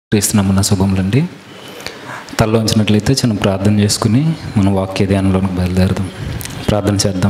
క్రీస్తునామమున శుభములండి. తలలో ఉంచినట్లయితే చిన్న ప్రార్థన చేసుకుని మనం వాక్య ధ్యానంలోకి బయలుదేరదాం. ప్రార్థన చేద్దాం.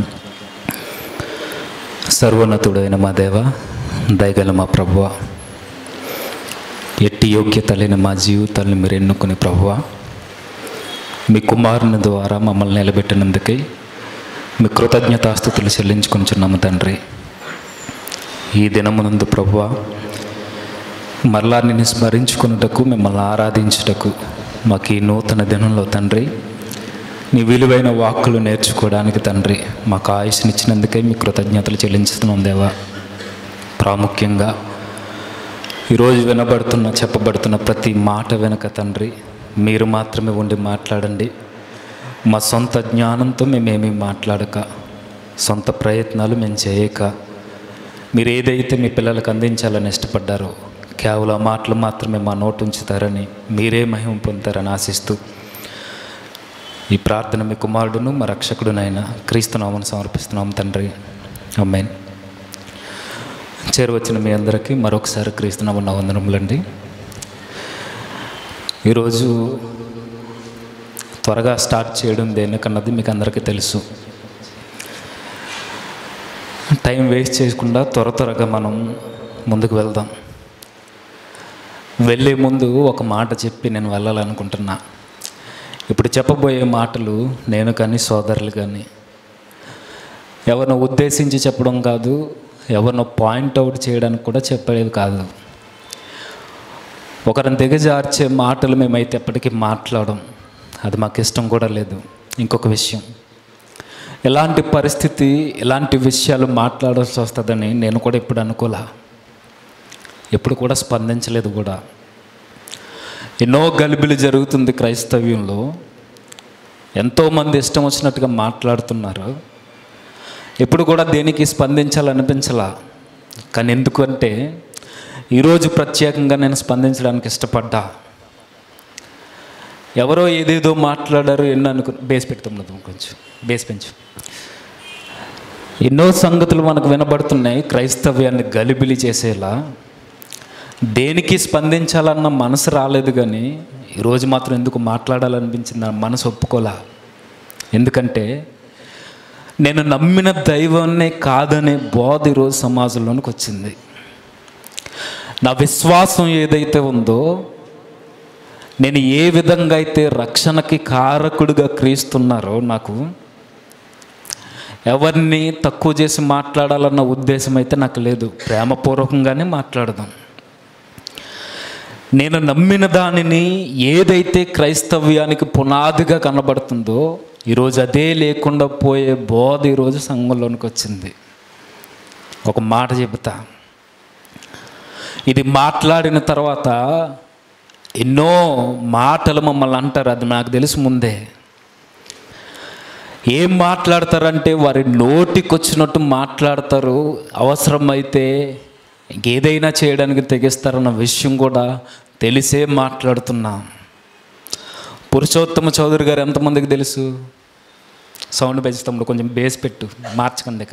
సర్వోన్నతుడైన మా దేవ, దయగల మా ప్రభువా, ఎట్టి యోగ్యత లేని మా జీవితాలను మీరు ఎన్నుకుని ప్రభువా, మీ కుమారుని ద్వారా మమ్మల్ని నిలబెట్టినందుకై మీ కృతజ్ఞతాస్తుతులు చెల్లించుకొనిచున్నాము తండ్రి. ఈ దినమునందు ప్రభువా, మరలా నిన్ను స్మరించుకున్నటకు, మిమ్మల్ని ఆరాధించుటకు మాకు ఈ నూతన దినంలో తండ్రి నీ విలువైన వాక్కులు నేర్చుకోవడానికి తండ్రి మాకు ఆయుష్నిచ్చినందుకే మీ కృతజ్ఞతలు చెల్లించుతున్నాం దేవా. ప్రాముఖ్యంగా ఈరోజు చెప్పబడుతున్న ప్రతి మాట వెనుక తండ్రి మీరు మాత్రమే ఉండి మాట్లాడండి. మా సొంత జ్ఞానంతో మేమేమీ మాట్లాడక, సొంత ప్రయత్నాలు మేము చేయక, మీరు ఏదైతే మీ పిల్లలకు అందించాలని ఇష్టపడ్డారో కేవలం మాటలు మాత్రమే మా నోటు ఉంచుతారని, మీరే మహిమ పొందుతారని ఆశిస్తూ ఈ ప్రార్థన మీ కుమారుడును మా రక్షకుడునైన క్రీస్తు నామమున సమర్పిస్తున్నాం తండ్రి. ఆమేన్. చేరువచ్చిన మీ అందరికీ మరొకసారి క్రీస్తు నామమున వందనములండి. ఈరోజు త్వరగా స్టార్ట్ చేయడం దేనికన్నది మీకు అందరికీ తెలుసు. టైం వేస్ట్ చేయకుండా త్వరగా మనం ముందుకు వెళ్దాం. వెళ్ళే ముందు ఒక మాట చెప్పి నేను వెళ్ళాలనుకుంటున్నా. ఇప్పుడు చెప్పబోయే మాటలు నేను కానీ సోదరులు కానీ ఎవరినో ఉద్దేశించి చెప్పడం కాదు, ఎవరినో పాయింట్అవుట్ చేయడానికి కూడా చెప్పేది కాదు. ఒకరిని దిగజార్చే మాటలు మేమైతే ఎప్పటికీ మాట్లాడడం, అది మాకు ఇష్టం కూడా లేదు. ఇంకొక విషయం, ఎలాంటి పరిస్థితి ఎలాంటి విషయాలు మాట్లాడాల్సి వస్తుందని నేను కూడా ఎప్పుడు అనుకోలే, ఎప్పుడు కూడా స్పందించలేదు కూడా. ఎన్నో గలిబిలి జరుగుతుంది క్రైస్తవ్యంలో, ఎంతోమంది ఇష్టం వచ్చినట్టుగా మాట్లాడుతున్నారు. ఎప్పుడు కూడా దేనికి స్పందించాలనిపించలా. కానీ ఎందుకంటే ఈరోజు ప్రత్యేకంగా నేను స్పందించడానికి ఇష్టపడ్డా. ఎవరో ఏదేదో మాట్లాడారు, ఎన్నో బేస్ పెడుతున్నది, కొంచెం బేస్ పెంచు. ఎన్నో సంగతులు మనకు వినబడుతున్నాయి క్రైస్తవ్యాన్ని గలిబిలి చేసేలా. దేనికి స్పందించాలన్న మనసు రాలేదు, కానీ ఈరోజు మాత్రం ఎందుకు మాట్లాడాలనిపించింది, మనసు ఒప్పుకోలా. ఎందుకంటే నేను నమ్మిన దైవాన్నే కాదనే బోధ ఈరోజు సమాజంలోనికి వచ్చింది. నా విశ్వాసం ఏదైతే ఉందో, నేను ఏ విధంగా అయితే రక్షణకి కారకుడిగా క్రీస్తున్నారో, నాకు ఎవరిని తక్కువ చేసి మాట్లాడాలన్న ఉద్దేశం అయితే నాకు లేదు. ప్రేమపూర్వకంగానే మాట్లాడదాం. నేను నమ్మిన దానిని, ఏదైతే క్రైస్తవ్యానికి పునాదిగా కనబడుతుందో, ఈరోజు అదే లేకుండా పోయే బోధ ఈరోజు సంఘంలోనికి వచ్చింది. ఒక మాట చెబుతా, ఇది మాట్లాడిన తర్వాత ఎన్నో మాటలు మమ్మల్ని అంటారు, అది నాకు తెలుసు ముందే. ఏం మాట్లాడతారంటే వారి నోటికి వచ్చినట్టు మాట్లాడతారు, అవసరమైతే ఇంకేదైనా చేయడానికి తెగిస్తారన్న విషయం కూడా తెలిసే మాట్లాడుతున్నా. పురుషోత్తమ చౌదరి గారు ఎంతమందికి తెలుసు? సౌండ్ పెంచుతాము, కొంచెం బేస్ పెట్టు, మార్చకండిక.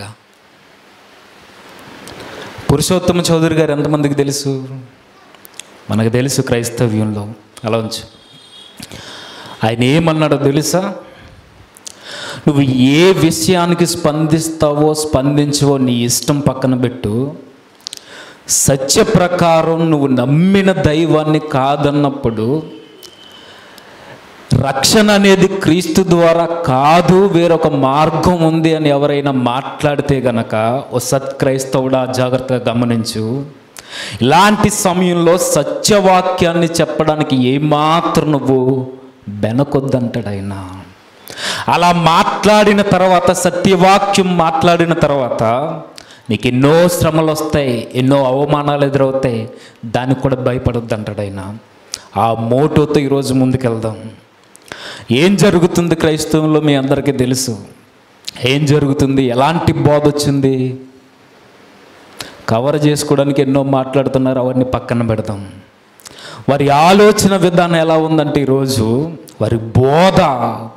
పురుషోత్తమ చౌదరి గారు ఎంతమందికి తెలుసు? మనకు తెలుసు క్రైస్తవ్యంలో. అలా ఉంచు. ఆయన ఏమన్నాడో తెలుసా? నువ్వు ఏ విషయానికి స్పందిస్తావో స్పందించవో నీ ఇష్టం పక్కన పెట్టు, సత్య ప్రకారం నువ్వు నమ్మిన దైవాన్ని కాదన్నప్పుడు, రక్షణ అనేది క్రీస్తు ద్వారా కాదు, వేరొక మార్గం ఉంది అని ఎవరైనా మాట్లాడితే గనక, ఓ సత్క్రైస్తవుడా జాగ్రత్తగా గమనించు. ఇలాంటి సమయంలో సత్యవాక్యాన్ని చెప్పడానికి ఏమాత్రం నువ్వు వెనకొద్దంటాడు ఆయన. అలా మాట్లాడిన తర్వాత, సత్యవాక్యం మాట్లాడిన తర్వాత నీకు ఎన్నో శ్రమలు వస్తాయి, ఎన్నో అవమానాలు ఎదురవుతాయి, దానికి కూడా భయపడొద్దు అంటాడు ఆయన. ఆ మోటోతో ఈరోజు ముందుకెళ్దాం. ఏం జరుగుతుంది క్రైస్తవంలో మీ అందరికీ తెలుసు. ఏం జరుగుతుంది, ఎలాంటి బోధ వచ్చింది, కవర్ చేసుకోవడానికి ఎన్నో మాట్లాడుతున్నారు, అవన్నీ పక్కన పెడదాం. వారి ఆలోచన విధానం ఎలా ఉందంటే, ఈరోజు వారి బోధ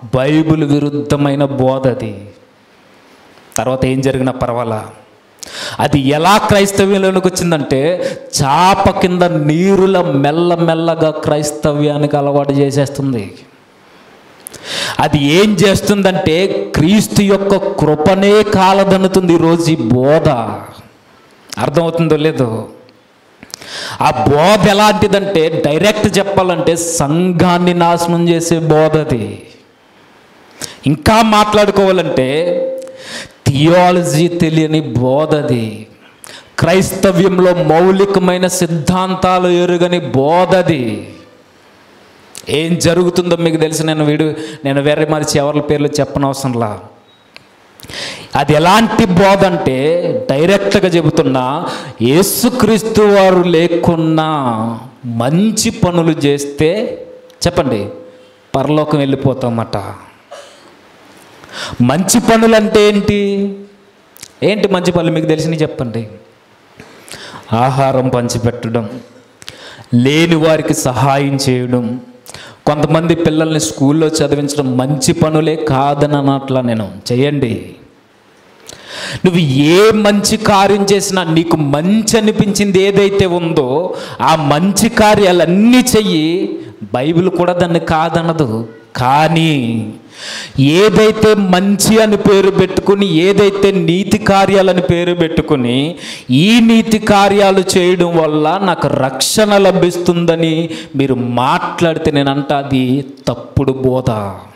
బైబిల్ విరుద్ధమైన బోధ. అది తర్వాత ఏం జరిగినా పర్వాలా, అది ఎలా క్రైస్తవ్యంలోనికి వచ్చిందంటే చాప కింద నీరుల మెల్లమెల్లగా క్రైస్తవ్యానికి అలవాటు చేసేస్తుంది. అది ఏం చేస్తుందంటే క్రీస్తు యొక్క కృపనే కాలదన్నుతుంది ఈరోజు ఈ బోధ. అర్థమవుతుందో లేదో? ఆ బోధ ఎలాంటిదంటే డైరెక్ట్ చెప్పాలంటే సంఘాన్ని నాశనం చేసే బోధ అది. ఇంకా మాట్లాడుకోవాలంటే థియాలజీ తెలియని బోధ అది. క్రైస్తవ్యంలో మౌలికమైన సిద్ధాంతాలు ఎరుగని బోధ అది. ఏం జరుగుతుందో మీకు తెలిసి నేను వేరే మరిచి ఎవరి పేర్లు చెప్పనవసరంలా. అది ఎలాంటి బోధ అంటే డైరెక్ట్గా చెబుతున్నా, యేసుక్రీస్తు వారు లేకున్నా మంచి పనులు చేస్తే చెప్పండి పరలోకం వెళ్ళిపోతామట. మంచి పనులు అంటే ఏంటి మంచి పనులు మీకు తెలిసినవి చెప్పండి. ఆహారం పంచిపెట్టడం, లేని వారికి సహాయం చేయడం, కొంతమంది పిల్లల్ని స్కూల్లో చదివించడం మంచి పనులే కాదని అనట్లా నేను. చేయండి. నువ్వు ఏ మంచి కార్యం చేసినా నీకు మంచి అనిపించింది ఏదైతే ఉందో ఆ మంచి కార్యాలన్నీ చెయ్యి. బైబిల్ కూడా దాన్ని కాదనదు. కానీ ఏదైతే మంచి అని పేరు పెట్టుకుని, ఏదైతే నీతి కార్యాలని పేరు పెట్టుకుని ఈ నీతి కార్యాలు చేయడం వల్ల నాకు రక్షణ లభిస్తుందని మీరు మాట్లాడితే నేనంట అది తప్పుడు బోధ.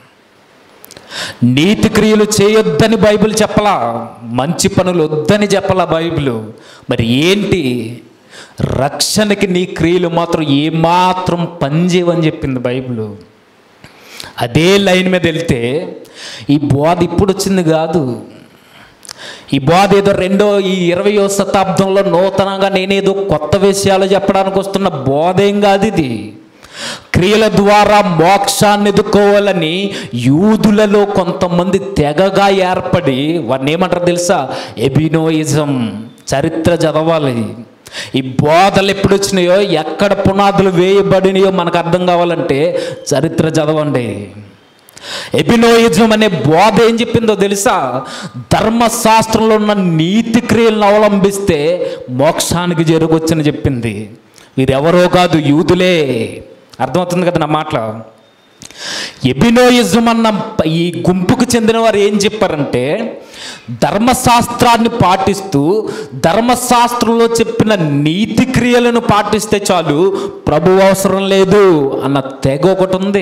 నీతి క్రియలు చేయొద్దని బైబిల్ చెప్పలా, మంచి పనులు వద్దని చెప్పలా బైబిల్. మరి ఏంటి? రక్షణకి నీ క్రియలు మాత్రం ఏమాత్రం పనిచేయవని చెప్పింది బైబిల్. అదే లైన్ మీద వెళ్తే ఈ బోధ ఇప్పుడు వచ్చింది కాదు. ఈ బోధ ఏదో ఈ 20వ శతాబ్దంలో నూతనంగా నేనేదో కొత్త విషయాలు చెప్పడానికి వస్తున్న బోధ ఏం కాదు ఇది. క్రియల ద్వారా మోక్షాన్ని ఎదుర్కోవాలని యూదులలో కొంతమంది తెగగా ఏర్పడి వారిని ఏమంటారు తెలుసా? ఎబినోయిజం. చరిత్ర చదవాలి. ఈ బోధలు ఎప్పుడు వచ్చినాయో, ఎక్కడ పునాదులు వేయబడినాయో మనకు అర్థం కావాలంటే చరిత్ర చదవండి. ఎబినోయిజం అనే బోధ ఏం చెప్పిందో తెలుసా? ధర్మశాస్త్రంలో ఉన్న నీతి క్రియలను అవలంబిస్తే మోక్షానికి చేరుకొచ్చని చెప్పింది. వీరెవరో కాదు, యూదులే. అర్థమవుతుంది కదా నా మాటలు? ఎబినోయిజం అన్న ఈ గుంపుకు చెందిన వారు ఏం చెప్పారంటే, ధర్మశాస్త్రాన్ని పాటిస్తూ ధర్మశాస్త్రంలో చెప్పిన నీతి క్రియలను పాటిస్తే చాలు, ప్రభు అవసరం లేదు అన్న తెగ ఒకటి ఉంది.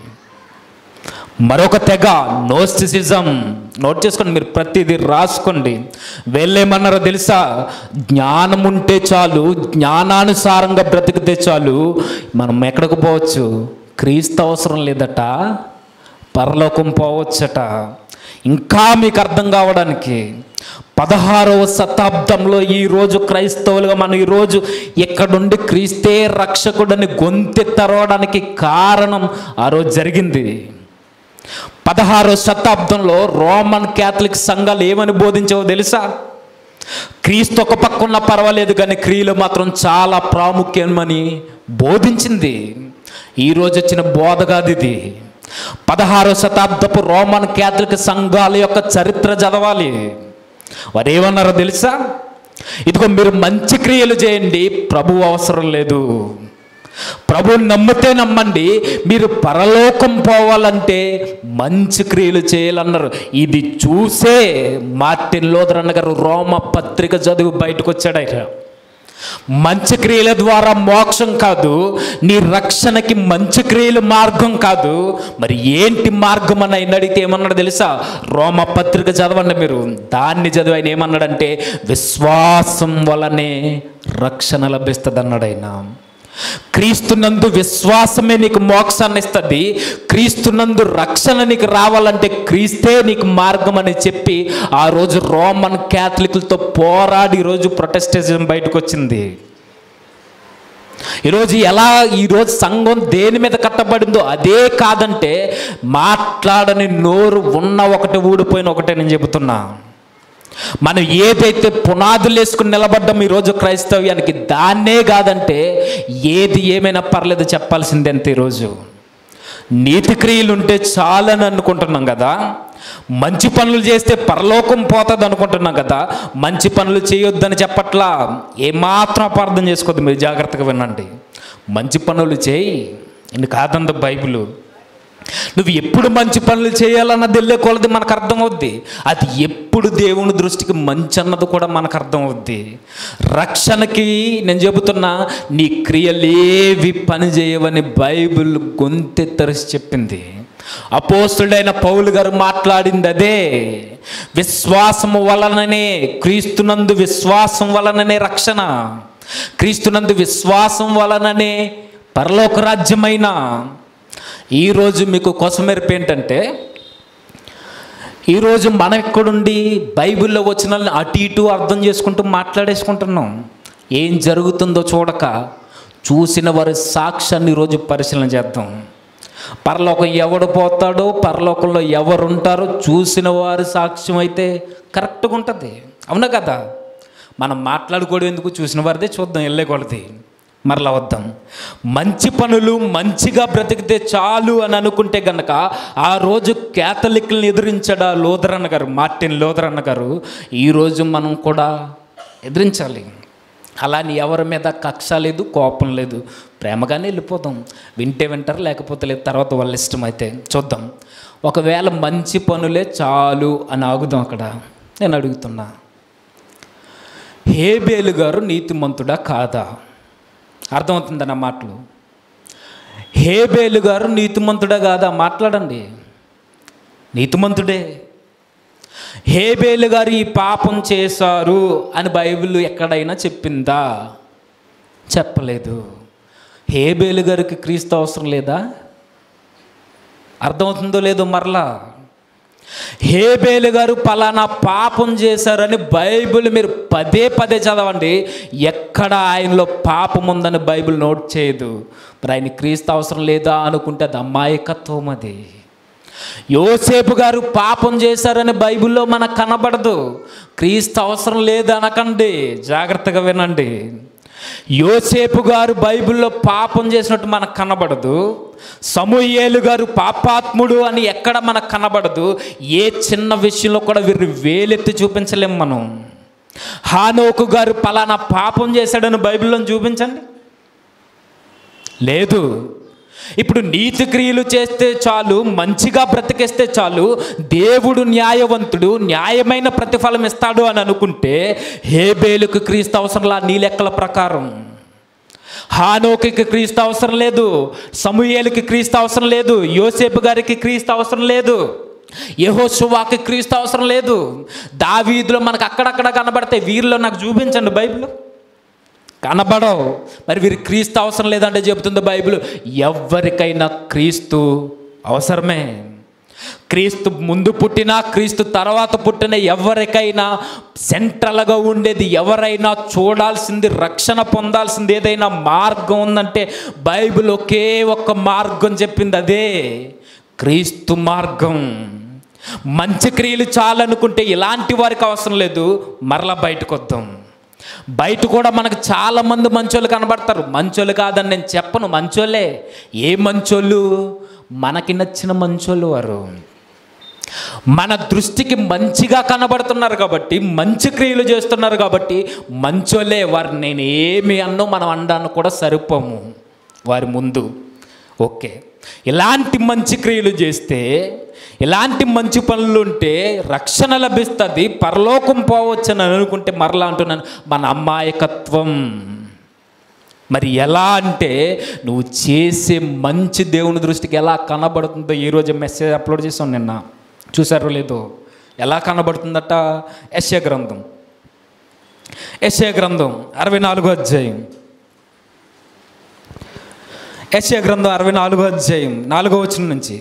మరొక తెగ నోస్టిసిజం. నోట్ చేసుకోండి, మీరు ప్రతిదీ రాసుకోండి. వీళ్ళేమన్నారో తెలుసా? జ్ఞానం ఉంటే చాలు, జ్ఞానానుసారంగా బ్రతికితే చాలు, మనం ఎక్కడికి పోవచ్చు, క్రీస్తు అవసరం లేదట, పరలోకం పోవచ్చట. ఇంకా మీకు అర్థం కావడానికి 16వ శతాబ్దంలో ఈరోజు క్రైస్తవులుగా మనం ఈరోజు ఇక్కడుండి క్రీస్తే రక్షకుడని గొంతె తెరవడానికి కారణం ఆ రోజు జరిగింది. 16వ శతాబ్దంలో రోమన్ క్యాథలిక్ సంఘాలు ఏమని బోధించావో తెలుసా? క్రీస్తు ఒక పక్క ఉన్న పర్వాలేదు కానీ క్రియలు మాత్రం చాలా ప్రాముఖ్యమని బోధించింది. ఈరోజు వచ్చిన బోధ కాదు ఇది. 16వ శతాబ్దపు రోమన్ క్యాథలిక్ సంఘాల యొక్క చరిత్ర చదవాలి. వారు ఏమన్నారో తెలుసా? ఇదిగో మీరు మంచి క్రియలు చేయండి, ప్రభువు అవసరం లేదు. ప్రభువుని నమ్మితే నమ్మండి, మీరు పరలోకం పోవాలంటే మంచి క్రియలు చేయాలన్నారు. ఇది చూసే మార్టిన్ లూథర్ అన్న గారు రోమ పత్రిక చదివి బయటకు వచ్చాడు. ఆయన మంచి క్రియల ద్వారా మోక్షం కాదు, నీ రక్షణకి మంచి క్రియలు మార్గం కాదు, మరి ఏంటి మార్గం అని ఆయన అడిగితే ఏమన్నాడు తెలుసా? రోమ పత్రిక చదవండి మీరు. దాన్ని చదివి ఆయన ఏమన్నాడంటే, విశ్వాసం వలనే రక్షణ లభిస్తుంది అన్నాడు ఆయన. క్రీస్తునందు విశ్వాసమే నీకు మోక్షాన్ని ఇస్తుంది. క్రీస్తునందు రక్షణ నీకు రావాలంటే క్రీస్తే నీకు మార్గం అని చెప్పి ఆ రోజు రోమన్ క్యాథలిక్లతో పోరాడి ఈరోజు ప్రొటెస్టెంటిజం బయటకు వచ్చింది. ఈరోజు సంఘం దేని మీద కట్టబడిందో అదే కాదంటే మాట్లాడని నోరు ఉన్న ఒకటి, ఊడిపోయిన ఒకటే నేను చెబుతున్నా. మనం ఏదైతే పునాదులు వేసుకుని నిలబడ్డాం ఈరోజు క్రైస్తవ్యానికి, దాన్నే కాదంటే ఏది ఏమైనా పర్లేదు చెప్పాల్సిందే అంతే. ఈరోజు నీతి క్రియలు ఉంటే చాలని అనుకుంటున్నాం కదా, మంచి పనులు చేస్తే పరలోకం పోతుంది అనుకుంటున్నాం కదా, మంచి పనులు చేయొద్దని చెప్పట్లా. ఏమాత్రం అపార్థం చేసుకోవద్దు, మీరు జాగ్రత్తగా వినండి. మంచి పనులు చేయి ఇన్ని కాదంద బైబిల్. నువ్వు ఎప్పుడు మంచి పనులు చేయాలన్నది వెళ్ళే కొలది మనకు అర్థమవుద్ది. అది ఎప్పుడు దేవుని దృష్టికి మంచి అన్నది కూడా మనకు అర్థమవుద్ది. రక్షణకి నేను చెబుతున్నా, నీ క్రియలేవి పని చేయవని బైబిల్ గొంతెత్తరిసి చెప్పింది. అపోస్తుడైన పౌలు గారు మాట్లాడింది అదే. విశ్వాసము వలననే, క్రీస్తునందు విశ్వాసం వలననే రక్షణ, క్రీస్తునందు విశ్వాసం వలననే పరలోక రాజ్యమైన. ఈరోజు మీకు కొసమెరుపు ఏంటంటే, ఈరోజు మనం ఎక్కడుండి బైబిల్లో వచ్చిన అటు ఇటు అర్థం చేసుకుంటూ మాట్లాడేసుకుంటున్నాం. ఏం జరుగుతుందో చూడక చూసిన వారి సాక్ష్యాన్ని ఈరోజు పరిశీలన చేద్దాం. పరలోకం ఎవడు పోతాడో, పరలోకంలో ఎవరుంటారో చూసిన వారి సాక్ష్యం అయితే కరెక్ట్గా ఉంటుంది. అవునా కదా? మనం మాట్లాడుకోవడం ఎందుకు, చూసిన వారిదే చూద్దాం, వెళ్ళేకూడదు. మరలా వద్దాం. మంచి పనులు మంచిగా బ్రతికితే చాలు అని అనుకుంటే గనక ఆ రోజు క్యాథలిక్లను ఎదిరించాడు లూథరన్ గారు, మార్టిన్ లూథరన్ గారు. ఈరోజు మనం కూడా ఎదిరించాలి. అలాని ఎవరి మీద కక్ష లేదు, కోపం లేదు, ప్రేమగానే వెళ్ళిపోదాం. వింటే వింటారు, లేకపోతే లేదు, తర్వాత వాళ్ళ ఇష్టమైతే చూద్దాం. ఒకవేళ మంచి పనులే చాలు అని ఆగుదాం. అక్కడ నేను అడుగుతున్నా, హేబేలు గారు నీతిమంతుడా కాదా? అర్థమవుతుందా నా మాటలు? హేబేలు గారు నీతిమంతుడా కాదా? మాట్లాడండి. నీతిమంతుడే. హేబేలు గారు ఈ పాపం చేశారు అని బైబిల్ ఎక్కడైనా చెప్పిందా? చెప్పలేదు. హేబేలు గారికి క్రీస్తు అవసరం లేదా? అర్థమవుతుందో లేదో మరలా. హేబేలు గారు పలానా పాపం చేశారని బైబిల్ మీరు పదే పదే చదవండి, ఎక్కడ ఆయనలో పాపం ఉందని బైబిల్ నోట్ చేయదు. మరి ఆయన క్రీస్తు అవసరం లేదా అనుకుంటే అది అమాయకత్వం. అది. యోసేపు గారు పాపం చేశారని బైబిల్లో మనకు కనబడదు. క్రీస్తు అవసరం లేదు అనకండి, జాగ్రత్తగా వినండి. యోసేపు గారు బైబిల్లో పాపం చేసినట్టు మనకు కనబడదు. సమూయేలు గారు పాపాత్ముడు అని ఎక్కడ మనకు కనబడదు. ఏ చిన్న విషయంలో కూడా వీరు వేలెత్తి చూపించలేం మనం. హానోకు గారు పలానా పాపం చేశాడని బైబిల్లో చూపించండి, లేదు. ఇప్పుడు నీతి క్రియలు చేస్తే చాలు, మంచిగా బ్రతికేస్తే చాలు, దేవుడు న్యాయవంతుడు, న్యాయమైన ప్రతిఫలం ఇస్తాడు అని అనుకుంటే హేబేలుకు క్రీస్తు అవసరంలా నీ లెక్కల ప్రకారం. హానోకుకి క్రీస్తు అవసరం లేదు, సమూయేలుకి క్రీస్తు అవసరం లేదు, యోసేపు గారికి క్రీస్తు అవసరం లేదు, యెహోషువాకి క్రీస్తు అవసరం లేదు. దావీదులో మనకు అక్కడక్కడ కనబడతాయి, వీరిలో నాకు చూపించండి బైబిల్. కనబడవు. మరి వీరి క్రీస్తు అవసరం లేదంటే చెబుతుంది బైబిల్. ఎవరికైనా క్రీస్తు అవసరమే. క్రీస్తు ముందు పుట్టినా, క్రీస్తు తర్వాత పుట్టిన ఎవరికైనా సెంట్రల్గా ఉండేది, ఎవరైనా చూడాల్సింది, రక్షణ పొందాల్సింది ఏదైనా మార్గం ఉందంటే బైబిల్ ఒకే ఒక్క మార్గం చెప్పింది, అదే క్రీస్తు మార్గం. మంచి క్రియలు చాలనుకుంటే ఇలాంటి వారికి అవసరం లేదు. మరలా బయటకు వద్దాం. బయట కూడా మనకు చాలామంది మంచోళ్ళు కనబడతారు. మంచోళ్ళు కాదని నేను చెప్పను, మంచోళ్ళే. ఏ మంచోళ్ళు? మనకి నచ్చిన మంచోళ్ళు వారు. మన దృష్టికి మంచిగా కనబడుతున్నారు కాబట్టి, మంచి క్రియలు చేస్తున్నారు కాబట్టి మంచోళ్ళే వారు. నేను ఏమి అన్నో మనం అనడానికి కూడా సరిపోము వారి ముందు. ఓకే, ఇలాంటి మంచి క్రియలు చేస్తే, ఇలాంటి మంచి పనులు ఉంటే రక్షణ లభిస్తుంది, పరలోకం పోవచ్చు అని అనుకుంటే మరలా అంటున్నాను, మన అమాయకత్వం. మరి ఎలా అంటే నువ్వు చేసే మంచి దేవుని దృష్టికి ఎలా కనబడుతుందో ఈరోజు మెసేజ్ అప్లోడ్ చేసాం, నిన్న చూసారో లేదో. ఎలా కనబడుతుందట? యెషయా గ్రంథం 64వ అధ్యాయం. యెషయా గ్రంథం 64వ అధ్యాయం 4వ వచనం నుంచి.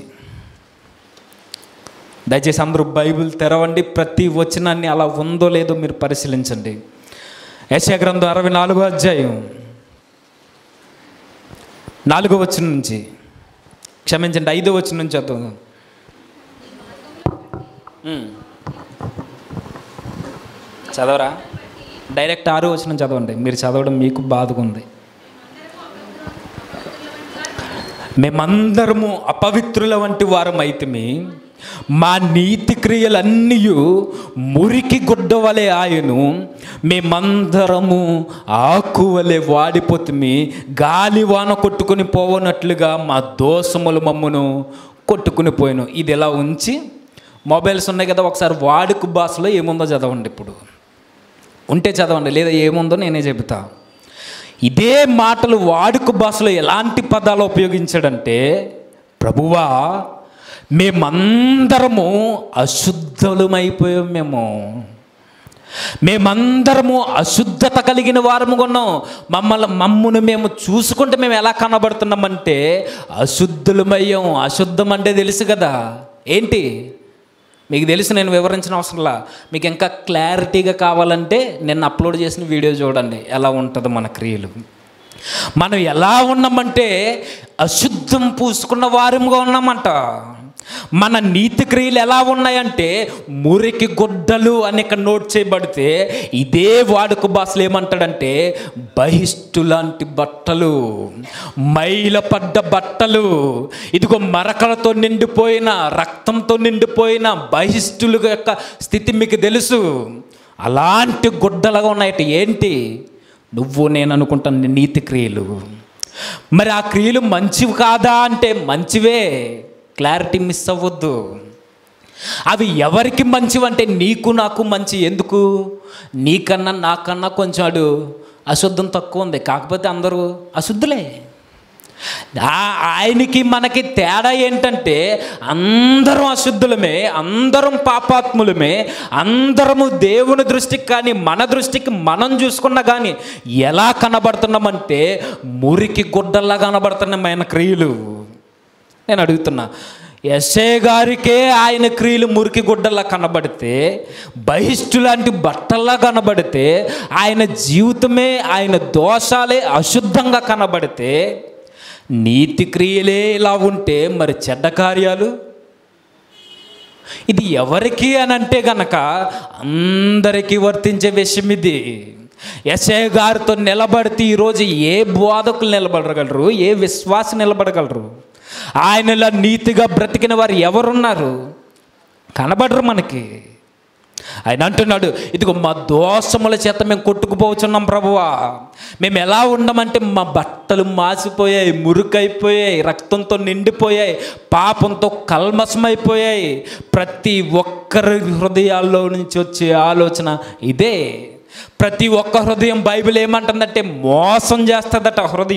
దయచేసి అందరూ బైబిల్ తెరవండి, ప్రతి వచనాన్ని అలా ఉందో లేదో మీరు పరిశీలించండి. యెషయా గ్రంథం 64వ అధ్యాయం 4వ వచనం నుంచి, క్షమించండి 5వ వచనం నుంచి చదువుదాం. చదవరా? డైరెక్ట్ 6వ వచనం చదవండి. మీరు చదవడం మీకు బాధగా ఉంది. మేమందరము అపవిత్రుల వంటి వారం అయితిమి, మా నీతి క్రియలన్నీ మురికి గుడ్డ వలె ఆయను, మేమందరము ఆకు వలె వాడిపోతుమి, గాలి వాన కొట్టుకుని పోవనట్లుగా మా దోషములు మమ్మను కొట్టుకుని పోయాను. ఇది ఎలా ఉంచి మొబైల్స్ ఉన్నాయి కదా, ఒకసారి వాడుక భాషలో ఏముందో చదవండి. ఇప్పుడు ఉంటే చదవండి, లేదా ఏముందో నేనే చెబుతా. ఇదే మాటలు వాడుక భాషలో ఎలాంటి పదాలు ఉపయోగించాడంటే, ప్రభువా మేమందరము అశుద్ధులమైపోయాం, మేమందరము అశుద్ధత కలిగిన వారముగా ఉన్నాం. మమ్మల్ని మేము చూసుకుంటే మేము ఎలా కనబడుతున్నామంటే అశుద్ధులమయ్యాం. అశుద్ధం అంటే తెలుసు కదా, ఏంటి మీకు తెలుసు, నేను వివరించిన అవసరంలా. మీకు ఇంకా క్లారిటీగా కావాలంటే నేను అప్లోడ్ చేసిన వీడియో చూడండి, ఎలా ఉంటుందో మన క్రియలు. మనం ఎలా ఉన్నామంటే అశుద్ధం పూసుకున్న వారముగా ఉన్నామంట. మన నీతి క్రియలు ఎలా ఉన్నాయంటే మురికి గుడ్డలు అని ఇక్కడ నోట్ చేయబడితే, ఇదే వాడుక భాషలు ఏమంటాడంటే బహిష్టు లాంటి బట్టలు, మైలపడ్డ బట్టలు, ఇదిగో మరకలతో నిండిపోయిన, రక్తంతో నిండిపోయిన బహిష్టుల యొక్క స్థితి మీకు తెలుసు. అలాంటి గుడ్డలుగా ఉన్నాయట. ఏంటి? నువ్వు నేను అనుకుంటాను నీతి క్రియలు. మరి ఆ క్రియలు మంచివి కాదా అంటే మంచివే, క్లారిటీ మిస్ అవ్వద్దు. అవి ఎవరికి మంచివంటే నీకు నాకు మంచి. ఎందుకు? నీకన్నా నాకన్నా కొంచెం అశుద్ధం తక్కువ ఉంది, కాకపోతే అందరూ అశుద్ధులే. ఆయనకి మనకి తేడా ఏంటంటే అందరం అశుద్ధులమే, అందరం పాపాత్ములమే, అందరము దేవుని దృష్టికి కానీ మన దృష్టికి మనం చూసుకున్నా కానీ ఎలా కనబడుతున్నామంటే మురికి గుడ్డల్లా కనబడుతున్నాం ఆయన క్రియలు. నేను అడుగుతున్నా, యెషయా గారికే ఆయన క్రియలు మురికి గుడ్డల్లా కనబడితే, బహిష్టు లాంటి బట్టల్లా కనబడితే, ఆయన జీవితమే, ఆయన దోషాలే అశుద్ధంగా కనబడితే, నీతి క్రియలే ఇలా ఉంటే మరి చెడ్డ కార్యాలు ఇది ఎవరికి అని అంటే గనక అందరికీ వర్తించే విషయం ఇది. యెషయా గారితో నిలబడితే ఈరోజు ఏ బోధకులు నిలబడగలరు, ఏ విశ్వాసి నిలబడగలరు? ఆయనలా నీతిగా బ్రతికిన వారు ఎవరున్నారు? కనబడరు మనకి. ఆయన అంటున్నాడు, ఇదిగో మా దోషముల చేత మేము కొట్టుకుపోతున్నాం ప్రభువా. మేము ఎలా ఉండమంటే మా బట్టలు మాసిపోయాయి, మురికైపోయాయి, రక్తంతో నిండిపోయాయి, పాపంతో కల్మషమైపోయాయి. ప్రతి ఒక్కరి హృదయాల్లో నుంచి వచ్చే ఆలోచన ఇదే. ప్రతి ఒక్క హృదయం బైబిల్ ఏమంటుందంటే మోసం చేస్తుందట.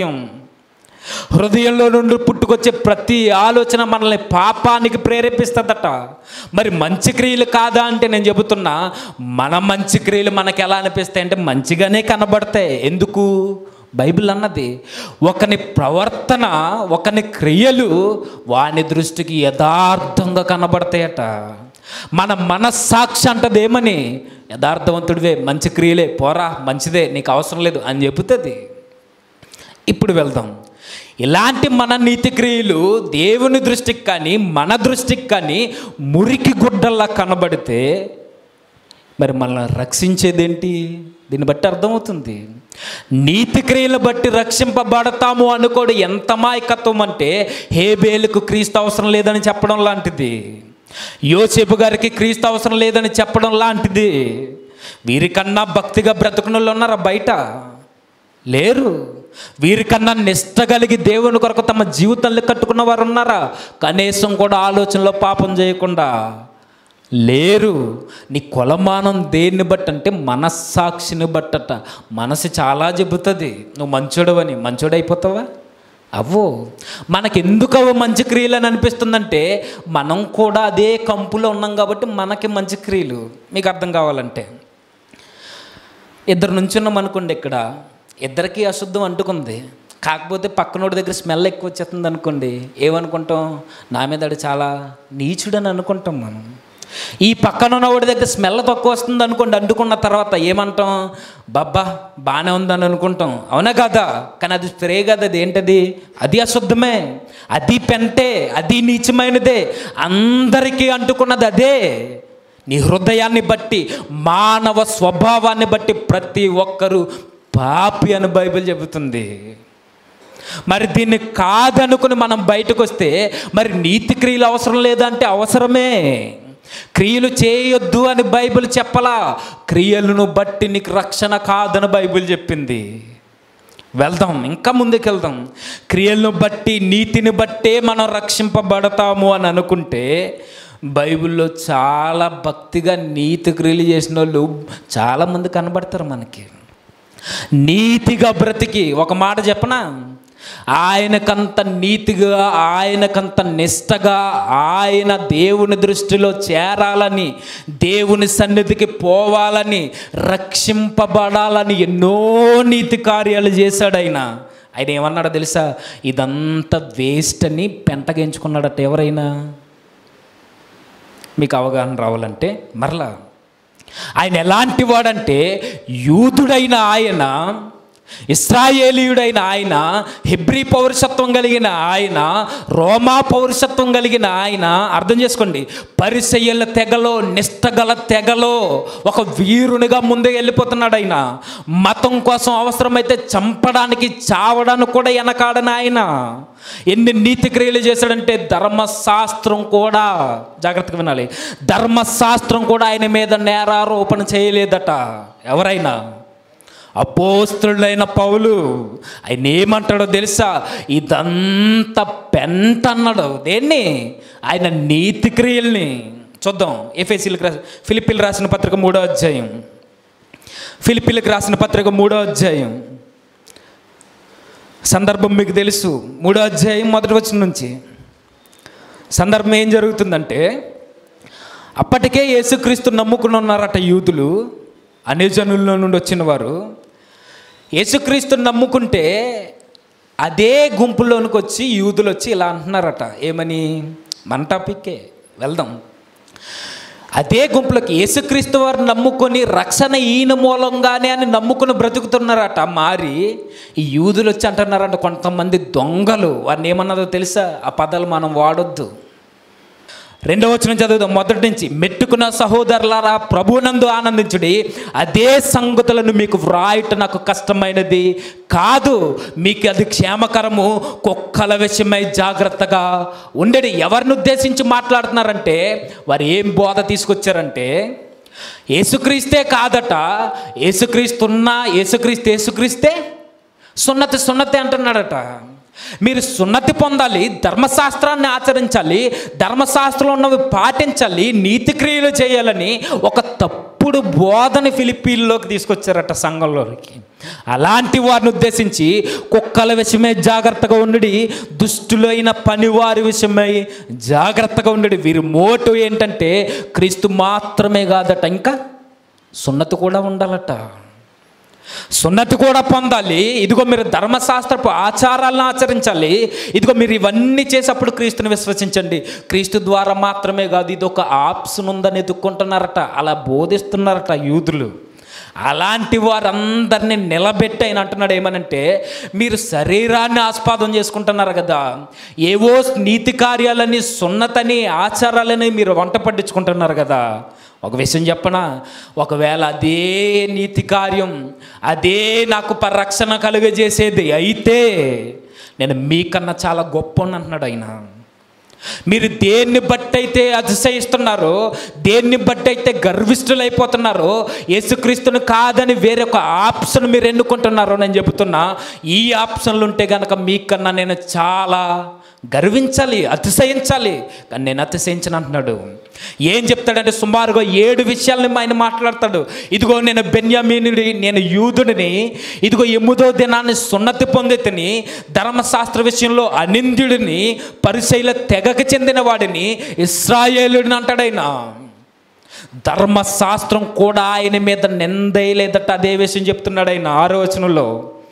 హృదయంలో నుండి పుట్టుకొచ్చే ప్రతి ఆలోచన మనల్ని పాపానికి ప్రేరేపిస్తుందట. మరి మంచి క్రియలు కాదా అంటే నేను చెబుతున్నా, మన మంచి క్రియలు మనకు ఎలా అనిపిస్తాయి అంటే మంచిగానే కనబడతాయి. ఎందుకు? బైబిల్ అన్నది ఒకని ప్రవర్తన, ఒకని క్రియలు వాని దృష్టికి యథార్థంగా కనబడతాయట. మన మనస్సాక్షి అంటదేమని, యథార్థవంతుడివే, మంచి క్రియలే, పోరా మంచిదే, నీకు అవసరం లేదు అని చెబుతుంది. ఇప్పుడు వెళ్దాం. ఇలాంటి మన నీతి క్రియలు దేవుని దృష్టికి కానీ మన దృష్టికి కానీ మురికి గుడ్డల్లా కనబడితే మరి మనల్ని రక్షించేదేంటి? దీన్ని బట్టి అర్థమవుతుంది. నీతి క్రియలు బట్టి రక్షింపబడతాము అనుకోడు ఎంత మాయకత్వం అంటే, హేబేలుకు క్రీస్తు అవసరం లేదని చెప్పడం లాంటిది, యోసేపు గారికి క్రీస్తు అవసరం లేదని చెప్పడం లాంటిది. వీరికన్నా భక్తిగా బ్రతుకున్న వాళ్ళు ఉన్నారా? బయట లేరు. వీరికన్నా నిష్ట కలిగి దేవుని కొరకు తమ జీవితాన్ని కట్టుకున్న వారు ఉన్నారా? కనీసం కూడా ఆలోచనలో పాపం చేయకుండా లేరు. నీ కొలమానం దేన్ని బట్టి అంటే మనస్సాక్షిని బట్టట. మనసు చాలా చెబుతుంది నువ్వు మంచోడవని. మంచోడైపోతావా? అవ్వో. మనకెందుకు అవ్వ మంచి క్రియలు అని అనిపిస్తుందంటే మనం కూడా అదే కంపులో ఉన్నాం కాబట్టి మనకి మంచి క్రియలు. మీకు అర్థం కావాలంటే, ఇద్దరు నుంచున్నాం అనుకోండి, ఇక్కడ ఇద్దరికి అశుద్ధం అంటుకుంది, కాకపోతే పక్కనోడి దగ్గర స్మెల్ ఎక్కువ వచ్చేస్తుంది అనుకోండి, ఏమనుకుంటాం? నా మీద చాలా నీచుడని అనుకుంటాం మనం. ఈ పక్కన ఉన్నవాడి దగ్గర స్మెల్ తక్కువ వస్తుంది అనుకోండి, అంటుకున్న తర్వాత ఏమంటాం? బాబ్బా బాగానే ఉందని అనుకుంటాం, అవునా కదా? కానీ అది స్ప్రే కదా, అది ఏంటది? అది అశుద్ధమే, అది పెంటే, అది నీచమైనదే, అందరికీ అంటుకున్నది అదే. నీ హృదయాన్ని బట్టి, మానవ స్వభావాన్ని బట్టి ప్రతి ఒక్కరూ పాపి అని బైబిల్ చెబుతుంది. మరి దీన్ని కాదనుకుని మనం బయటకు వస్తే మరి నీతి క్రియలు అవసరం లేదంటే అవసరమే. క్రియలు చేయొద్దు అని బైబిల్ చెప్పలా, క్రియలను బట్టి నీకు రక్షణ కాదని బైబిల్ చెప్పింది. వెళ్దాం, ఇంకా ముందుకు వెళ్దాం. క్రియలను బట్టి నీతిని బట్టే మనం రక్షింపబడతాము అని అనుకుంటే బైబిల్లో చాలా భక్తిగా నీతి క్రియలు చేసిన వాళ్ళు చాలామంది కనబడతారు మనకి. నీతిగా బ్రతికి, ఒక మాట చెప్పనా, ఆయనకంత నీతిగా, ఆయనకంత నిష్టగా, ఆయన దేవుని దృష్టిలో చేరాలని, దేవుని సన్నిధికి పోవాలని, రక్షింపబడాలని ఎన్నో నీతి కార్యాలు చేశాడు ఆయన. ఆయన ఏమన్నాడో తెలుసా? ఇదంతా వేస్ట్ అని పెంటగించుకున్నాడట. ఎవరైనా మీకు అవగాహన రావాలంటే మరలా ఆయన ఎలాంటి వాడంటే, యూదుడైన ఆయన, ఇశ్రాయేలీయుడైన ఆయన, హెబ్రీ పౌరసత్వం కలిగిన ఆయన, రోమా పౌరసత్వం కలిగిన ఆయన, అర్థం చేసుకోండి, పరిసయ్యుల తెగలో, నిష్టగల తెగలో ఒక వీరునిగా ముందుకు వెళ్ళిపోతున్నాడు ఆయన. మతం కోసం అవసరమైతే చంపడానికి, చావడానికి కూడా వెనకాడని ఆయన ఎన్ని నీతి క్రియలు చేశాడంటే, ధర్మశాస్త్రం కూడా, జాగ్రత్తగా వినాలి, ధర్మశాస్త్రం కూడా ఆయన మీద నేరారోపణ చేయలేదట. ఎవరైనా అపోస్తలుడైన పౌలు ఆయన ఏమంటాడో తెలుసా? ఇదంతా పెంట అన్నాడు. దేన్ని? ఆయన నీతి క్రియల్ని. చూద్దాం, ఫిలిప్పీలకు రాసిన పత్రిక 3వ అధ్యాయం, ఫిలిప్పీలకు రాసిన పత్రిక 3వ అధ్యాయం. సందర్భం మీకు తెలుసు. 3వ అధ్యాయం 1వ వచనం నుంచి సందర్భం ఏం జరుగుతుందంటే, అప్పటికే యేసుక్రీస్తు నమ్ముకుని ఉన్నారట యూదులు, అన్యజనుల నుండి వచ్చిన వారు. యేసుక్రీస్తుని నమ్ముకుంటే అదే గుంపులోనికి వచ్చి యూదులు వచ్చి ఇలా అంటున్నారట. ఏమని? మన టాపిక్కే వెళ్దాం. అదే గుంపులోకి యేసుక్రీస్తు వారు నమ్ముకొని రక్షణ ఈయన మూలంగానే అని నమ్ముకుని బ్రతుకుతున్నారట. మారి ఈ యూదులు వచ్చి అంటున్నారంట, కొంతమంది దొంగలు. వారిని ఏమన్నదో తెలుసా? ఆ పదాలు మనం వాడొద్దు. 2వ వచనం చదువుదాం, మొదటి నుంచి. మెట్టుకున్న సహోదరులారా, ప్రభువునందు ఆనందించుడి. అదే సంగతులను మీకు వ్రాయుట నాకు కష్టమైనది కాదు, మీకు అది క్షేమకరము. కుక్కల విషయమై జాగ్రత్తగా ఉండడి. ఎవరిని ఉద్దేశించి మాట్లాడుతున్నారంటే, వారు ఏం బోధ తీసుకొచ్చారంటే, యేసుక్రీస్తే కాదట, యేసుక్రీస్తే సున్నతి అంటున్నాడట. మీరు సున్నతి పొందాలి, ధర్మశాస్త్రాన్ని ఆచరించాలి, ధర్మశాస్త్రంలో ఉన్నవి పాటించాలి, నీతి క్రియలు చేయాలని ఒక తప్పుడు బోధని ఫిలిప్పీల్లోకి తీసుకొచ్చారట, సంఘంలోకి. అలాంటి వారిని ఉద్దేశించి కుక్కల విషయమై జాగ్రత్తగా ఉండడి, దుష్టులైన పనివారి విషయమై జాగ్రత్తగా ఉండడి. వీరి మోటు ఏంటంటే క్రీస్తు మాత్రమే కాదట, ఇంకా సున్నతి కూడా ఉండాలట, సున్నతి కూడా పొందాలి. ఇదిగో మీరు ధర్మశాస్త్రపు ఆచారాలను ఆచరించాలి. ఇదిగో మీరు ఇవన్నీ చేసేప్పుడు క్రీస్తుని విశ్వసించండి. క్రీస్తు ద్వారా మాత్రమే కాదు, ఇది ఒక ఆప్షన్ ఉందని ఎదుర్కొంటున్నారట, అలా బోధిస్తున్నారట యూదులు. అలాంటి వారందరినీ నిలబెట్టి ఆయన అంటున్నాడు ఏమనంటే, మీరు శరీరాన్ని ఆస్పాదం చేసుకుంటున్నారు కదా, ఏవో నీతి కార్యాలని, సున్నతని, ఆచారాలని మీరు వంట పట్టించుకుంటున్నారు కదా. ఒక విషయం చెప్పనా? ఒకవేళ అదే నీతి కార్యం, అదే నాకు పరిరక్షణ కలుగజేసేది అయితే నేను మీకన్నా చాలా గొప్ప అంటున్నాడు ఆయన. మీరు దేన్ని బట్టి అయితే అతిశయిస్తున్నారో, దేన్ని బట్టి అయితే గర్విష్ఠులైపోతున్నారో, యేసుక్రీస్తుని కాదని వేరొక ఆప్షన్ మీరు ఎన్నుకుంటున్నారో నేను చెబుతున్నా, ఈ ఆప్షన్లు ఉంటే కనుక మీకన్నా నేను చాలా గర్వించాలి, అతిశయించాలి. కానీ నేను అతిశయించను అంటున్నాడు. ఏం చెప్తాడంటే సుమారుగా 7 విషయాలను ఆయన మాట్లాడతాడు. ఇదిగో నేను బెన్యామీనుడి, నేను యూదుడిని, ఇదిగో 8వ దినాన్ని సున్నతి పొందితిని, ధర్మశాస్త్ర విషయంలో అనింద్యుడిని, పరిసయ్యుల తెగకు చెందిన వాడిని, ఇశ్రాయేలుడిని అంటాడైన. ధర్మశాస్త్రం కూడా ఆయన మీద నిందేయలేదట. అదే విషయం చెప్తున్నాడు ఆయన 6వ వచనంలో.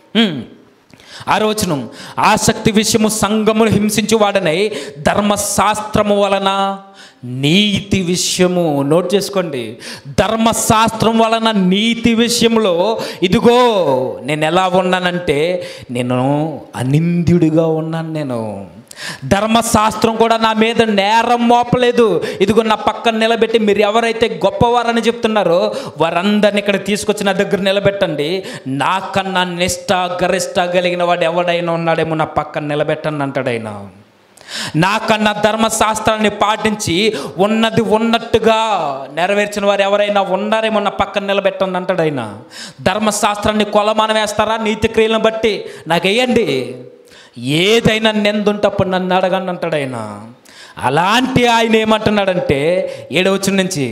6వ వచనం, ఆసక్తి విషయము సంఘమును హింసించు వాడనై ధర్మశాస్త్రము వలన నీతి విషయము, నోట్ చేసుకోండి, ధర్మశాస్త్రం వలన నీతి విషయంలో ఇదిగో నేను ఎలా ఉన్నానంటే నేను అనింద్యుడిగా ఉన్నాను. ధర్మశాస్త్రం కూడా నా మీద నేరం మోపలేదు. ఇదిగో నా పక్కన నిలబెట్టి మీరు ఎవరైతే గొప్పవారని చెప్తున్నారో వారందరిని ఇక్కడ తీసుకొచ్చి నా దగ్గర నిలబెట్టండి. నాకన్నా నిష్ఠ గరిష్ట కలిగిన వాడు ఎవడైనా ఉన్నాడేమో నా పక్కన నిలబెట్టండి అంటాడు ఆయన. నాకన్నా ధర్మశాస్త్రాన్ని పాటించి ఉన్నది ఉన్నట్టుగా నెరవేర్చిన వారు ఎవరైనా ఉన్నారేమో నా పక్కన నిలబెట్టండి అంటాడు ఆయన. ధర్మశాస్త్రాన్ని కొలమానం వేస్తారా? నీతి క్రియలను బట్టి నాకు వేయండి, ఏదైనా నిందుంటప్పుడు నన్ను అడగండి అంటాడు ఆయన. అలాంటి ఆయన ఏమంటున్నాడంటే 7వ వచనం నుంచి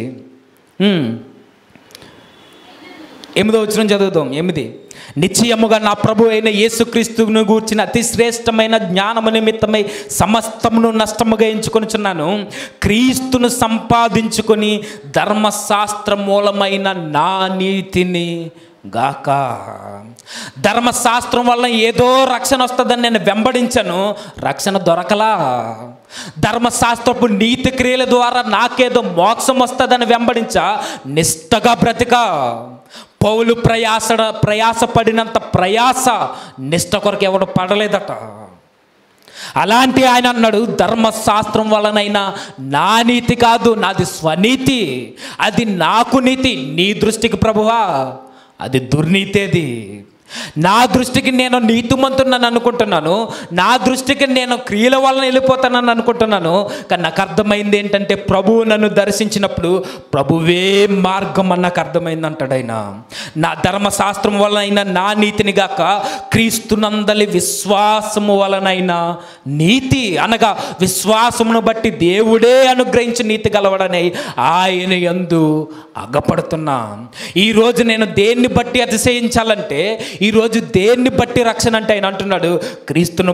8వ వచనం చదువుదాం. 8 నిశ్చయముగా నా ప్రభు అయిన యేసుక్రీస్తును గూర్చిన అతి శ్రేష్టమైన జ్ఞానము నిమిత్తమై సమస్తమును నష్టముగా ఎంచుకొనుచున్నాను. క్రీస్తును సంపాదించుకొని ధర్మశాస్త్ర మూలమైన నా నీతిని గాక. ధర్మశాస్త్రం వల్ల ఏదో రక్షణ వస్తుందని నేను వెంబడించను, రక్షణ దొరకలా. ధర్మశాస్త్రపు నీతి క్రియల ద్వారా నాకేదో మోక్షం వస్తుందని వెంబడించా, నిష్టగా బ్రతిక. పౌలు ప్రయాసపడినంత ప్రయాస నిష్ట కొరకు ఎవడు పడలేదట. అలాంటి ఆయన అన్నాడు, ధర్మశాస్త్రం వలనైనా నా నీతి కాదు, నాది స్వనీతి, అది నాకు నీతి. నీ దృష్టికి ప్రభువా అది దుర్నీతేది. నా దృష్టికి నేను నీతిమంతున్నాను అనుకుంటున్నాను, నా దృష్టికి నేను క్రియల వలన వెళ్ళిపోతానని అనుకుంటున్నాను. కానీ నాకు అర్థమైంది ఏంటంటే ప్రభువు నన్ను దర్శించినప్పుడు ప్రభువే మార్గం అని నాకు అర్థమైంది అంటాడు ఆయన. నా ధర్మశాస్త్రం వలనైనా నా నీతిని గాక క్రీస్తునందలి విశ్వాసము వలనైనా నీతి, అనగా విశ్వాసమును బట్టి దేవుడే అనుగ్రహించి నీతి గలవడని ఆయన యందు అగపడుతున్నా. ఈరోజు నేను దేన్ని బట్టి అతిశయించాలంటే, ఈరోజు దేన్ని బట్టి రక్షణ అంటే ఆయన అంటున్నాడు క్రీస్తును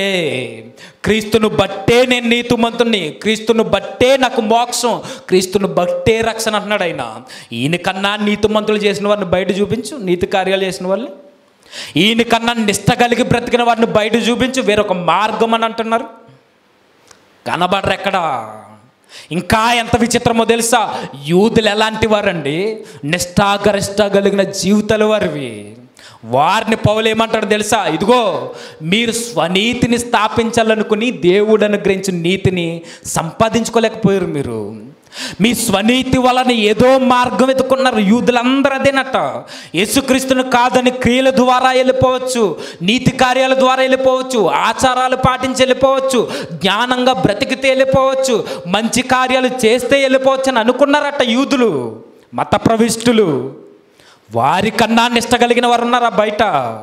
బట్టే నేను నీతిమంతుణ్ణి, క్రీస్తును బట్టే నాకు మోక్షం, క్రీస్తును బట్టే రక్షణ అంటున్నాడు ఆయన. ఈయన కన్నా నీతిమంతులు చేసిన వారిని బయట చూపించు, నీతి కార్యాలు చేసిన వాళ్ళు. ఈయన కన్నా నిష్ట కలిగి బ్రతికిన వారిని బయట చూపించు, వేరొక మార్గం అని అంటున్నారు. కనబడరు ఎక్కడా. ఇంకా ఎంత విచిత్రమో తెలుసా, యూదులు ఎలాంటి వారండి, నిష్ఠాగరిష్ట కలిగిన జీవితాలు వారివి. వారిని పౌలు ఏమంటాడు తెలుసా, ఇదిగో మీరు స్వనీతిని స్థాపించాలనుకుని దేవుడు అనుగ్రహించిన నీతిని సంపాదించుకోలేకపోయారు. మీరు మీ స్వనీతి వలన ఏదో మార్గం ఎత్తుకున్నారు. యూదులందరూ అదేనట. యేసుక్రీస్తును కాదని క్రియల ద్వారా వెళ్ళిపోవచ్చు, నీతి కార్యాల ద్వారా వెళ్ళిపోవచ్చు, ఆచారాలు పాటించి వెళ్ళిపోవచ్చు, జ్ఞానంగా బ్రతికితే వెళ్ళిపోవచ్చు, మంచి కార్యాలు చేస్తే వెళ్ళిపోవచ్చు అని అనుకున్నారట యూదులు, మత ప్రవిష్టులు. వారికన్నా నిష్ట కలిగిన వారు ఉన్నారా బయట?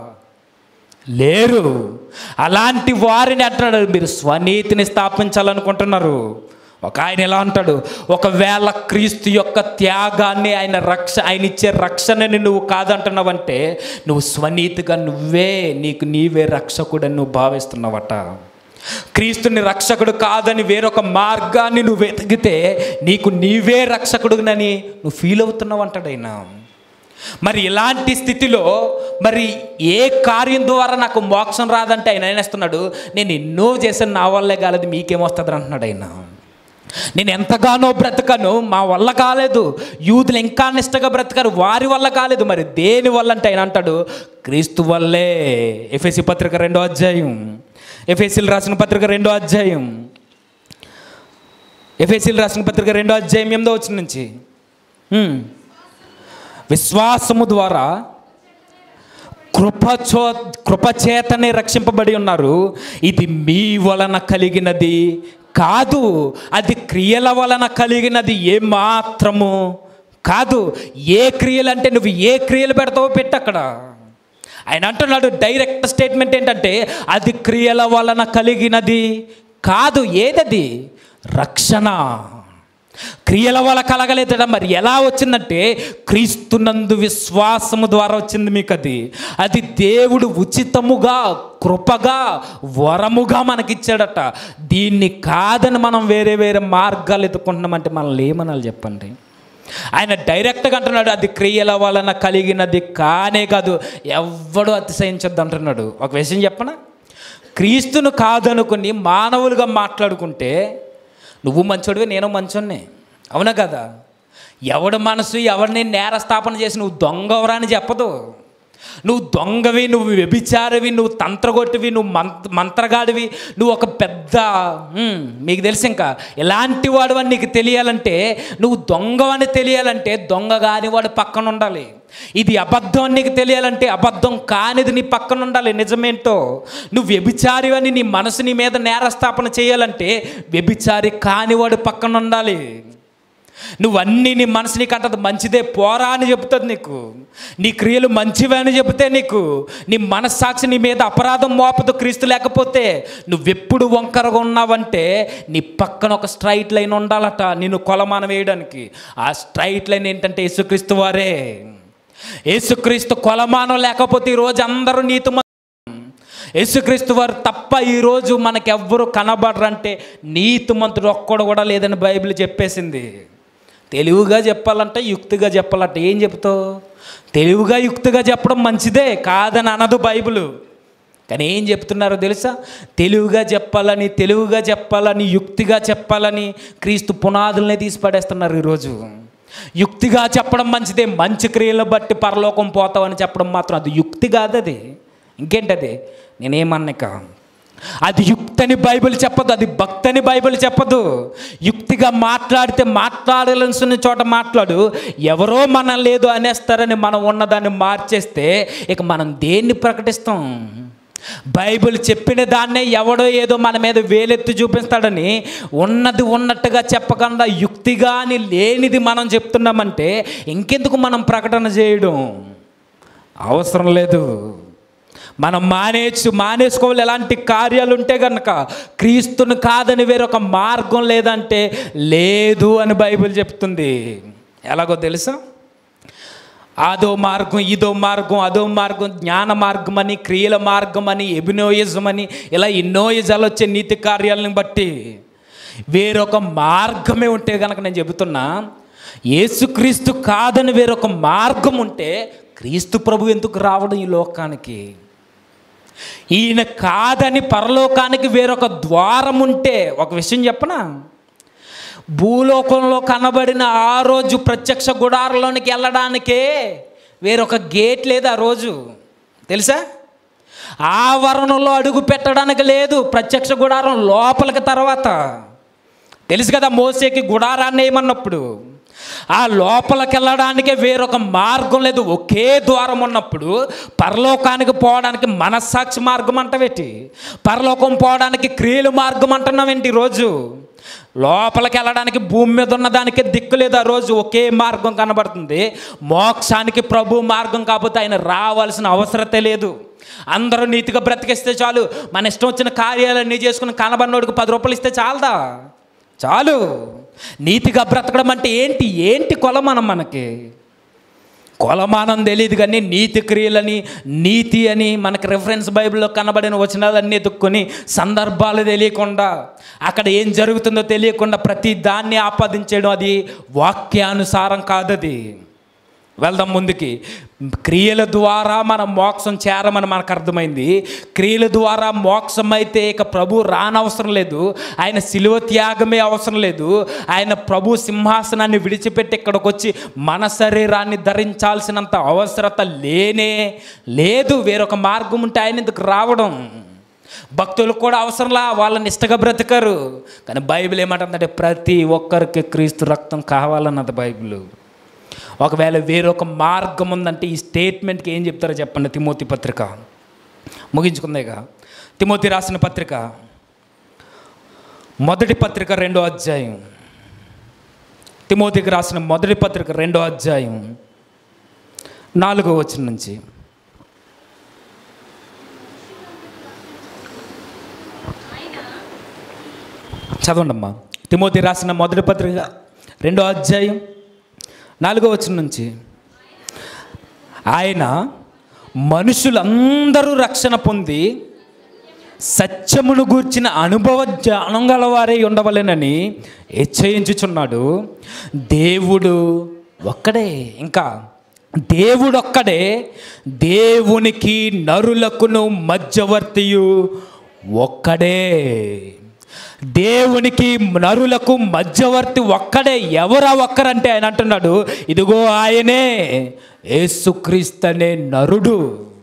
లేరు. అలాంటి వారిని అంటున్నాడు, మీరు స్వనీతిని స్థాపించాలనుకుంటున్నారు. ఒక ఆయన ఎలా అంటాడు, ఒకవేళ క్రీస్తు యొక్క త్యాగాన్ని ఆయన ఇచ్చే రక్షణని నువ్వు కాదంటున్నావంటే నువ్వు స్వనీతిగా నీవే రక్షకుడని నువ్వు భావిస్తున్నావట. క్రీస్తుని రక్షకుడు కాదని వేరొక మార్గాన్ని నువ్వు వెతికితే నీవే రక్షకుడునని నువ్వు ఫీల్ అవుతున్నావు అంటాడు ఆయన. మరి ఇలాంటి స్థితిలో మరి ఏ కార్యం ద్వారా నాకు మోక్షం రాదంటే ఆయన ఏనేస్తున్నాడు, నేను ఎన్నో చేశాను, నా వల్లే కాలేదు, మీకేమొస్తుంది అంటున్నాడు ఆయన. నేను ఎంతగానో బ్రతకను, మా వల్ల కాలేదు. యూదులు ఇంకా నిష్టగా బ్రతకారు, వారి వల్ల కాలేదు. మరి దేని వల్ల అంటే ఆయన అంటాడు, క్రీస్తు వల్లే. ఎఫెసీ పత్రిక 2వ అధ్యాయం, ఎఫెసీలు రాసిన పత్రిక 2వ అధ్యాయం, ఎఫెసీలు రాసిన పత్రిక 2వ అధ్యాయం 8వ వచనం నుంచి, విశ్వాసము ద్వారా కృపచేతనే రక్షింపబడి ఉన్నారు, ఇది మీ వలన కలిగినది కాదు, అది క్రియల వలన కలిగినది ఏమాత్రము కాదు. ఏ క్రియలు అంటే నువ్వు ఏ క్రియలు పెడతావో పెట్టు అక్కడ. ఆయన అంటున్నాడు డైరెక్ట్ స్టేట్మెంట్ ఏంటంటే అది క్రియల వలన కలిగినది కాదు. ఏదది? రక్షణ. క్రియల వల్ల కలగలేదట. మరి ఎలా వచ్చిందంటే క్రీస్తునందు విశ్వాసము ద్వారా వచ్చింది మీకు. అది దేవుడు ఉచితముగా కృపగా వరముగా మనకిచ్చాడట. దీన్ని కాదని మనం వేరే వేరే మార్గాలు ఎత్తుకుంటున్నామంటే మనల్ని ఏమనాలి చెప్పండి? ఆయన డైరెక్ట్గా అంటున్నాడు అది క్రియల వలన కలిగినది కానే కాదు, ఎవ్వడూ అతిశయించొద్దు అంటున్నాడు. ఒక విషయం చెప్పనా, క్రీస్తును కాదనుకుని మానవులుగా మాట్లాడుకుంటే నువ్వు మంచోడివే, నేను మంచోడినే, అవునా కదా? ఎవడి మనసు ఎవరిని నేరస్థాపన చేసి నువ్వు దొంగవరా అని చెప్పదు. నువ్వు దొంగవి, నువ్వు వ్యభిచారివి, నువ్వు తంత్రగొట్టివి, నువ్వు మంత్రగాడివి, నువ్వు ఒక పెద్ద మీకు తెలుసు ఇంకా ఎలాంటి వాడు అని నీకు తెలియాలంటే, నువ్వు దొంగవని తెలియాలంటే దొంగ కాని వాడు పక్కన ఉండాలి. ఇది అబద్ధం అని నీకు తెలియాలంటే అబద్ధం కానిది నీ పక్కన ఉండాలి. నిజమేంటో నువ్వు వ్యభిచారి అని నీ మనసు నీ మీద నేరస్థాపన చేయాలంటే వ్యభిచారి కానివాడు పక్కన ఉండాలి. నువ్వన్నీ నీ మనసు నీకు అంటది మంచిదే పోరా అని చెప్తుంది నీకు, నీ క్రియలు మంచివే అని చెబితే నీకు నీ మనస్సాక్షి నీ మీద అపరాధం మోపదు. క్రీస్తు లేకపోతే నువ్వెప్పుడు వంకరగా ఉన్నావంటే నీ పక్కన ఒక స్ట్రైట్ లైన్ ఉండాలట నిన్ను కొలమానం వేయడానికి. ఆ స్ట్రైట్ లైన్ ఏంటంటే యేసుక్రీస్తు వారే. యేసుక్రీస్తు కొలమానం లేకపోతే ఈరోజు అందరూ యేసుక్రీస్తు వారు తప్ప ఈరోజు మనకెవ్వరు కనబడరంటే నీతిమంతుడు ఒక్కడు కూడా లేదని బైబిల్ చెప్పేసింది. తెలివిగా చెప్పాలంటే యుక్తిగా చెప్పాలంటే ఏం చెప్తావు? తెలివిగా యుక్తిగా చెప్పడం మంచిదే కాదని అనదు బైబిల్. కానీ ఏం చెప్తున్నారో తెలుసా? తెలివిగా చెప్పాలని యుక్తిగా చెప్పాలని క్రీస్తు పునాదులనే తీసి పడేస్తున్నారు ఈరోజు. యుక్తిగా చెప్పడం మంచిదే, మంచి క్రియలను బట్టి పరలోకం పోతావని చెప్పడం మాత్రం అది యుక్తి కాదు. అది ఇంకేంటది? నేనేమన్నాక అది యుక్తని బైబిల్ చెప్పదు, అది భక్తని బైబిల్ చెప్పదు. యుక్తిగా మాట్లాడితే మాట్లాడాల్సిన చోట మాట్లాడు. ఎవరో మనం లేదు అనేస్తారని మనం ఉన్నదాన్ని మార్చేస్తే ఇక మనం దేన్ని ప్రకటిస్తాం? బైబిల్ చెప్పిన దాన్నే ఎవడో ఏదో మన మీద వేలెత్తి చూపిస్తాడని ఉన్నది ఉన్నట్టుగా చెప్పకుండా యుక్తిగా అని లేనిది మనం చెప్తున్నామంటే ఇంకెందుకు మనం ప్రకటన చేయడం? అవసరం లేదు. మనం మానేసుకోవాలి. ఎలాంటి కార్యాలు ఉంటే కనుక క్రీస్తుని కాదని వేరొక మార్గం లేదంటే లేదు అని బైబిల్ చెప్తుంది. ఎలాగో తెలుసా? అదో మార్గం, ఇదో మార్గం, అదో మార్గం, జ్ఞాన మార్గం అని, క్రియల మార్గం అని, ఎబినోయిజం అని, ఇలా ఎన్నో ఇజాలు వచ్చే నీతి కార్యాలను బట్టి వేరొక మార్గమే ఉంటే కనుక నేను చెబుతున్నా, యేసుక్రీస్తు కాదని వేరొక మార్గం ఉంటే క్రీస్తు ప్రభు ఎందుకు రావడం ఈ లోకానికి? ఈయన కాదని పరలోకానికి వేరొక ద్వారం ఉంటే, ఒక విషయం చెప్పనా, భూలోకంలో కనబడిన ఆ రోజు ప్రత్యక్ష గుడారంలోనికి వెళ్ళడానికే వేరొక గేట్ లేదు ఆ రోజు. తెలుసా? ఆవరణలో అడుగు పెట్టడానికి లేదు ప్రత్యక్ష గుడారం లోపలికి. తర్వాత తెలుసు కదా మోసేకి గుడారాన్ని ఏమన్నప్పుడు ఆ లోపలికి వెళ్ళడానికే వేరొక మార్గం లేదు, ఒకే ద్వారం ఉన్నప్పుడు పరలోకానికి పోవడానికి మనస్సాక్షి మార్గం అంటావేంటి? పరలోకం పోవడానికి క్రియలు మార్గం అంటున్నావేంటి? ఈరోజు లోపలికి వెళ్ళడానికి భూమి మీద ఉన్నదానికి దిక్కు లేదు. ఆ రోజు ఒకే మార్గం కనబడుతుంది. మోక్షానికి ప్రభు మార్గం కాకపోతే ఆయన రావాల్సిన అవసరతే లేదు. అందరూ నీతిగా బ్రతికిస్తే చాలు, మన ఇష్టం వచ్చిన కార్యాలన్నీ చేసుకుని కనబడినోడికి 10 రూపాయలు ఇస్తే చాలదా? చాలు. నీతిగా బ్రతకడం అంటే ఏంటి కొలమానం? మనకి కొలమానం తెలియదు కానీ నీతి క్రియలని, నీతి అని మనకి రెఫరెన్స్ బైబిల్లో కనబడిన వచనాలన్నీ ఎత్తుక్కొని సందర్భాలు తెలియకుండా, అక్కడ ఏం జరుగుతుందో తెలియకుండా ప్రతి దాన్ని ఆపాదించడం అది వాక్యానుసారం కాదది. వెళ్దాం ముందుకి. క్రియల ద్వారా మనం మోక్షం చేరమని మనకు అర్థమైంది. క్రియల ద్వారా మోక్షం అయితే ఇక ప్రభు రానవసరం లేదు, ఆయన శిలువ త్యాగమే అవసరం లేదు, ఆయన ప్రభు సింహాసనాన్ని విడిచిపెట్టి ఇక్కడికి వచ్చి మన శరీరాన్ని ధరించాల్సినంత అవసరత లేనే లేదు. వేరొక మార్గం ఉంటే ఆయన ఎందుకు రావడం? భక్తులు కూడా అవసరంలా, వాళ్ళని ఇష్టగా బ్రతికారు. కానీ బైబిల్ ఏమంటుందంటే ప్రతి ఒక్కరికి క్రీస్తు రక్తం కావాలన్నది బైబిల్. ఒకవేళ వేరొక మార్గం ఉందంటే ఈ స్టేట్మెంట్కి ఏం చెప్తారో చెప్పండి. తిమోతి పత్రిక ముగించుకుందేగా. తిమోతి రాసిన పత్రిక మొదటి పత్రిక 2వ అధ్యాయం. తిమోతికి రాసిన మొదటి పత్రిక 2వ అధ్యాయం 4వ వచనం నుంచి. చదవండమ్మా. తిమోతి రాసిన మొదటి పత్రిక 2వ అధ్యాయం 4వ వచనం నుంచి. ఆయన మనుషులందరూ రక్షణ పొంది సత్యమును గూర్చిన అనుభవ జ్ఞానం గలవారే ఉండవలెనని హెచ్చరించుచున్నాడు. దేవుడు ఒక్కడే, ఇంకా దేవుడొక్కడే, దేవునికి నరులకును మధ్యవర్తియు ఒక్కడే. దేవునికి నరులకు మధ్యవర్తి ఒక్కడే. ఎవరా ఒక్కరంటే ఆయన అంటున్నాడు, ఇదిగో ఆయనే యేసుక్రీస్తు అనే నరుడు.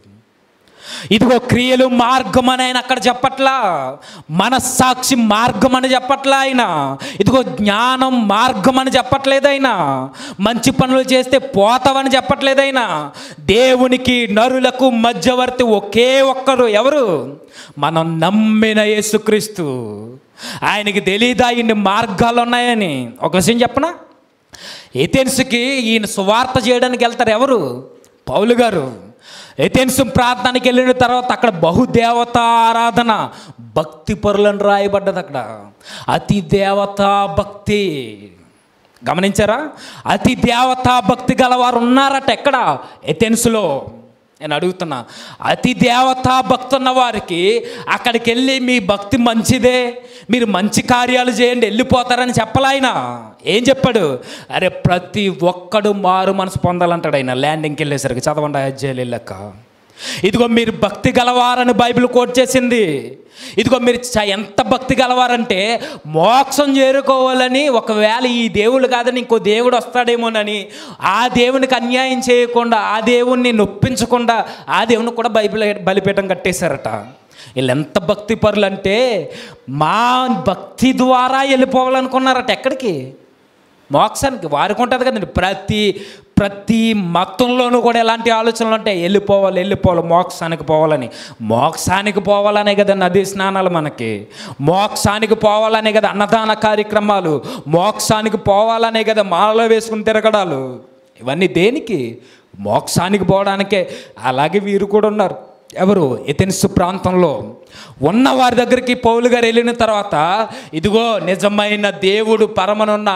ఇదిగో క్రియలు మార్గం అని ఆయన అక్కడ చెప్పట్లా, మనస్సాక్షి మార్గం అని చెప్పట్లా ఆయన, ఇదిగో జ్ఞానం మార్గం అని చెప్పట్లేదు ఆయన, మంచి పనులు చేస్తే పోతావని చెప్పట్లేదు ఆయన. దేవునికి నరులకు మధ్యవర్తి ఒకే ఒక్కరు. ఎవరు? మనం నమ్మిన యేసుక్రీస్తు. ఆయనకి తెలీదా ఇన్ని మార్గాలు ఉన్నాయని? ఒక విషయం చెప్పనా, ఏథెన్స్కి ఈయన సువార్త చేయడానికి వెళ్తారు. ఎవరు? పౌలు గారు. ఏథెన్స్ ప్రాంతానికి వెళ్ళిన తర్వాత అక్కడ బహుదేవతా ఆరాధన, భక్తి పరులను రాయబడ్డది అక్కడ. అతి దేవతా భక్తి గమనించారా? అతి దేవతా భక్తి గలవారు ఉన్నారట ఎక్కడ? ఏథెన్స్లో. నేను అడుగుతున్నా, అతి దేవతా భక్తి ఉన్న వారికి అక్కడికి వెళ్ళి మీ భక్తి మంచిదే, మీరు మంచి కార్యాలు చేయండి, వెళ్ళిపోతారని చెప్పలాయన. ఏం చెప్పాడు? అరే ప్రతి ఒక్కడు మారు మనసు పొందాలంటాడు ఆయన. ల్యాండింగ్కి వెళ్ళేసరికి చదవండి అధ్యాయాలు వెళ్ళాక. ఇదిగో మీరు భక్తి గలవారని బైబిల్ కోట్ చేసింది. ఇదిగో మీరు ఎంత భక్తి గలవారంటే మోక్షం చేరుకోవాలని, ఒకవేళ ఈ దేవుడు కాదని ఇంకో దేవుడు వస్తాడేమోనని ఆ దేవునికి అన్యాయం చేయకుండా, ఆ దేవుణ్ణి నొప్పించకుండా ఆ దేవుని కూడా బలిపీఠం కట్టేశారట. వీళ్ళు ఎంత భక్తి పరులు అంటే మా భక్తి ద్వారా వెళ్ళిపోవాలనుకున్నారట. ఎక్కడికి? మోక్షానికి. వారికి ఉంటుంది కదండి. ప్రతి మతంలోనూ కూడా ఎలాంటి ఆలోచనలు ఉంటాయి, వెళ్ళిపోవాలి మోక్షానికి పోవాలని. మోక్షానికి పోవాలనే కదా నదీ స్నానాలు మనకి, మోక్షానికి పోవాలనే కదా అన్నదాన కార్యక్రమాలు, మోక్షానికి పోవాలనే కదా మాలలో వేసుకుని తిరగడాలు. ఇవన్నీ దేనికి? మోక్షానికి పోవడానికే. అలాగే వీరు కూడా ఉన్నారు. ఎవరు? ఏథెన్స్ ప్రాంతంలో ఉన్న వారి దగ్గరికి పౌలు గారు వెళ్ళిన తర్వాత, ఇదిగో నిజమైన దేవుడు పరమనున్న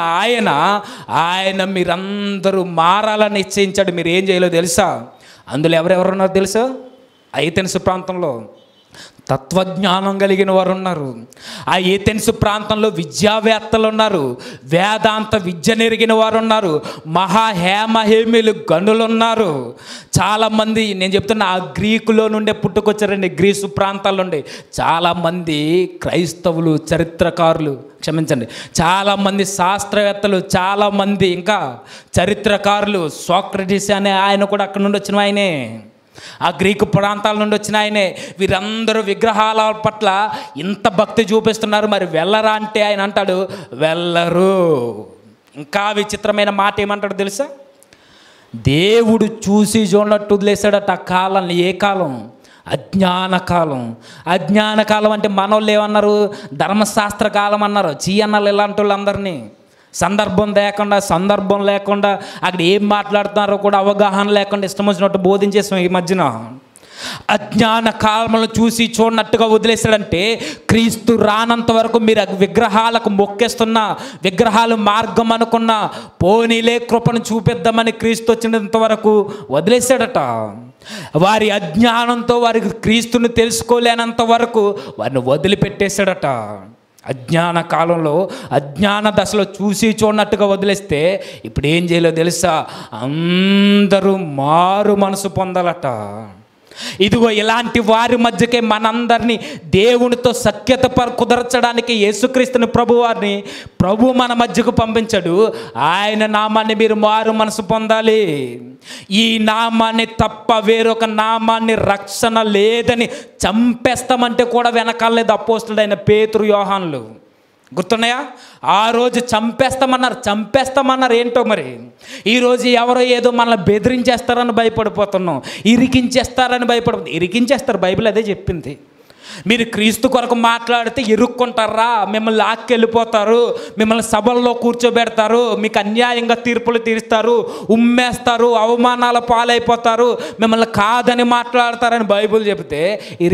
ఆయన మీరందరూ మారాలని నిశ్చయించాడు. మీరు ఏం చేయాలో తెలుసా? అందులో ఎవరెవరున్నారు తెలుసా? ఏథెన్స్ ప్రాంతంలో తత్వజ్ఞానం కలిగిన వారు ఉన్నారు. ఆ ఏథెన్స్ ప్రాంతంలో విద్యావేత్తలు ఉన్నారు, వేదాంత విద్య నెరిగిన వారు ఉన్నారు, మహాహేమహేమిలు గనులు ఉన్నారు. చాలామంది నేను చెప్తున్నా ఆ గ్రీకులో నుండే పుట్టుకొచ్చారండి. గ్రీసు ప్రాంతాల నుండి చాలామంది క్రైస్తవులు, చరిత్రకారులు, క్షమించండి, చాలామంది శాస్త్రవేత్తలు, చాలామంది ఇంకా చరిత్రకారులు. సోక్రటీస్ అనే ఆయన కూడా అక్కడ నుండి వచ్చిన ఆయనే, ఆ గ్రీకు ప్రాంతాల నుండి వచ్చిన ఆయనే. వీరందరూ విగ్రహాల పట్ల ఇంత భక్తి చూపిస్తున్నారు, మరి వెళ్ళరా అంటే ఆయన అంటాడు వెళ్ళరు. ఇంకా విచిత్రమైన మాట ఏమంటాడు తెలుసా? దేవుడు చూసి చూడనట్టు వదిలేశాడట ఆ కాలాన్ని. ఏ కాలం? అజ్ఞాన కాలం. అజ్ఞాన కాలం అంటే మనోళ్ళు ఏమన్నారు? ధర్మశాస్త్ర కాలం అన్నారు. అన్నారు ఇలాంటి వాళ్ళందరినీ. సందర్భం లేకుండా అక్కడ ఏం మాట్లాడుతున్నారో కూడా అవగాహన లేకుండా ఇష్టం వచ్చినట్టు బోధించేసాం ఈ మధ్యన. అజ్ఞాన కాలంలో చూసి చూడనట్టుగా వదిలేశాడంటే క్రీస్తు రానంత వరకు మీరు విగ్రహాలకు మొక్కేస్తున్న, విగ్రహాలు మార్గం అనుకున్న, పోనీలే కృపను చూపిద్దామని క్రీస్తు వచ్చినంత వరకు వదిలేశాడట. వారి అజ్ఞానంతో వారికి క్రీస్తుని తెలుసుకోలేనంత వరకు వారిని వదిలిపెట్టేశాడట. అజ్ఞాన కాలంలో, అజ్ఞాన దశలో చూసి చూడనట్టుగా వదిలేస్తే ఇప్పుడు ఏం చేయాలో తెలుసా? అందరూ మారు మనసు పొందాలట. ఇదిగో ఇలాంటి వారి మధ్యకే మనందరినీ దేవునితో సఖ్యత కుదర్చడానికి యేసుక్రీస్తుని ప్రభు మన మధ్యకు పంపించాడు. ఆయన నామాన్ని మీరు మారు మనసు పొందాలి. ఈ నామాన్ని తప్ప వేరొక నామాన్ని రక్షణ లేదని చంపేస్తామంటే కూడా వెనకాలేదు అపోస్తుడైన పేతురు, యోహానులు. గుర్తున్నాయా? ఆ రోజు చంపేస్తామన్నారు. ఏంటో మరి ఈరోజు ఎవరో ఏదో మనల్ని బెదిరించేస్తారని భయపడిపోతున్నాం, ఇరికించేస్తారని ఇరికించేస్తారు. బైబిల్ అదే చెప్పింది. మీరు క్రీస్తు కొరకు మాట్లాడితే ఇరుక్కుంటారా, మిమ్మల్ని లాక్కెళ్ళిపోతారు, మిమ్మల్ని సభల్లో కూర్చోబెడతారు, మీకు అన్యాయంగా తీర్పులు తీరుస్తారు, ఉమ్మేస్తారు, అవమానాల పాలైపోతారు, మిమ్మల్ని కాదని మాట్లాడతారని బైబిల్ చెబితే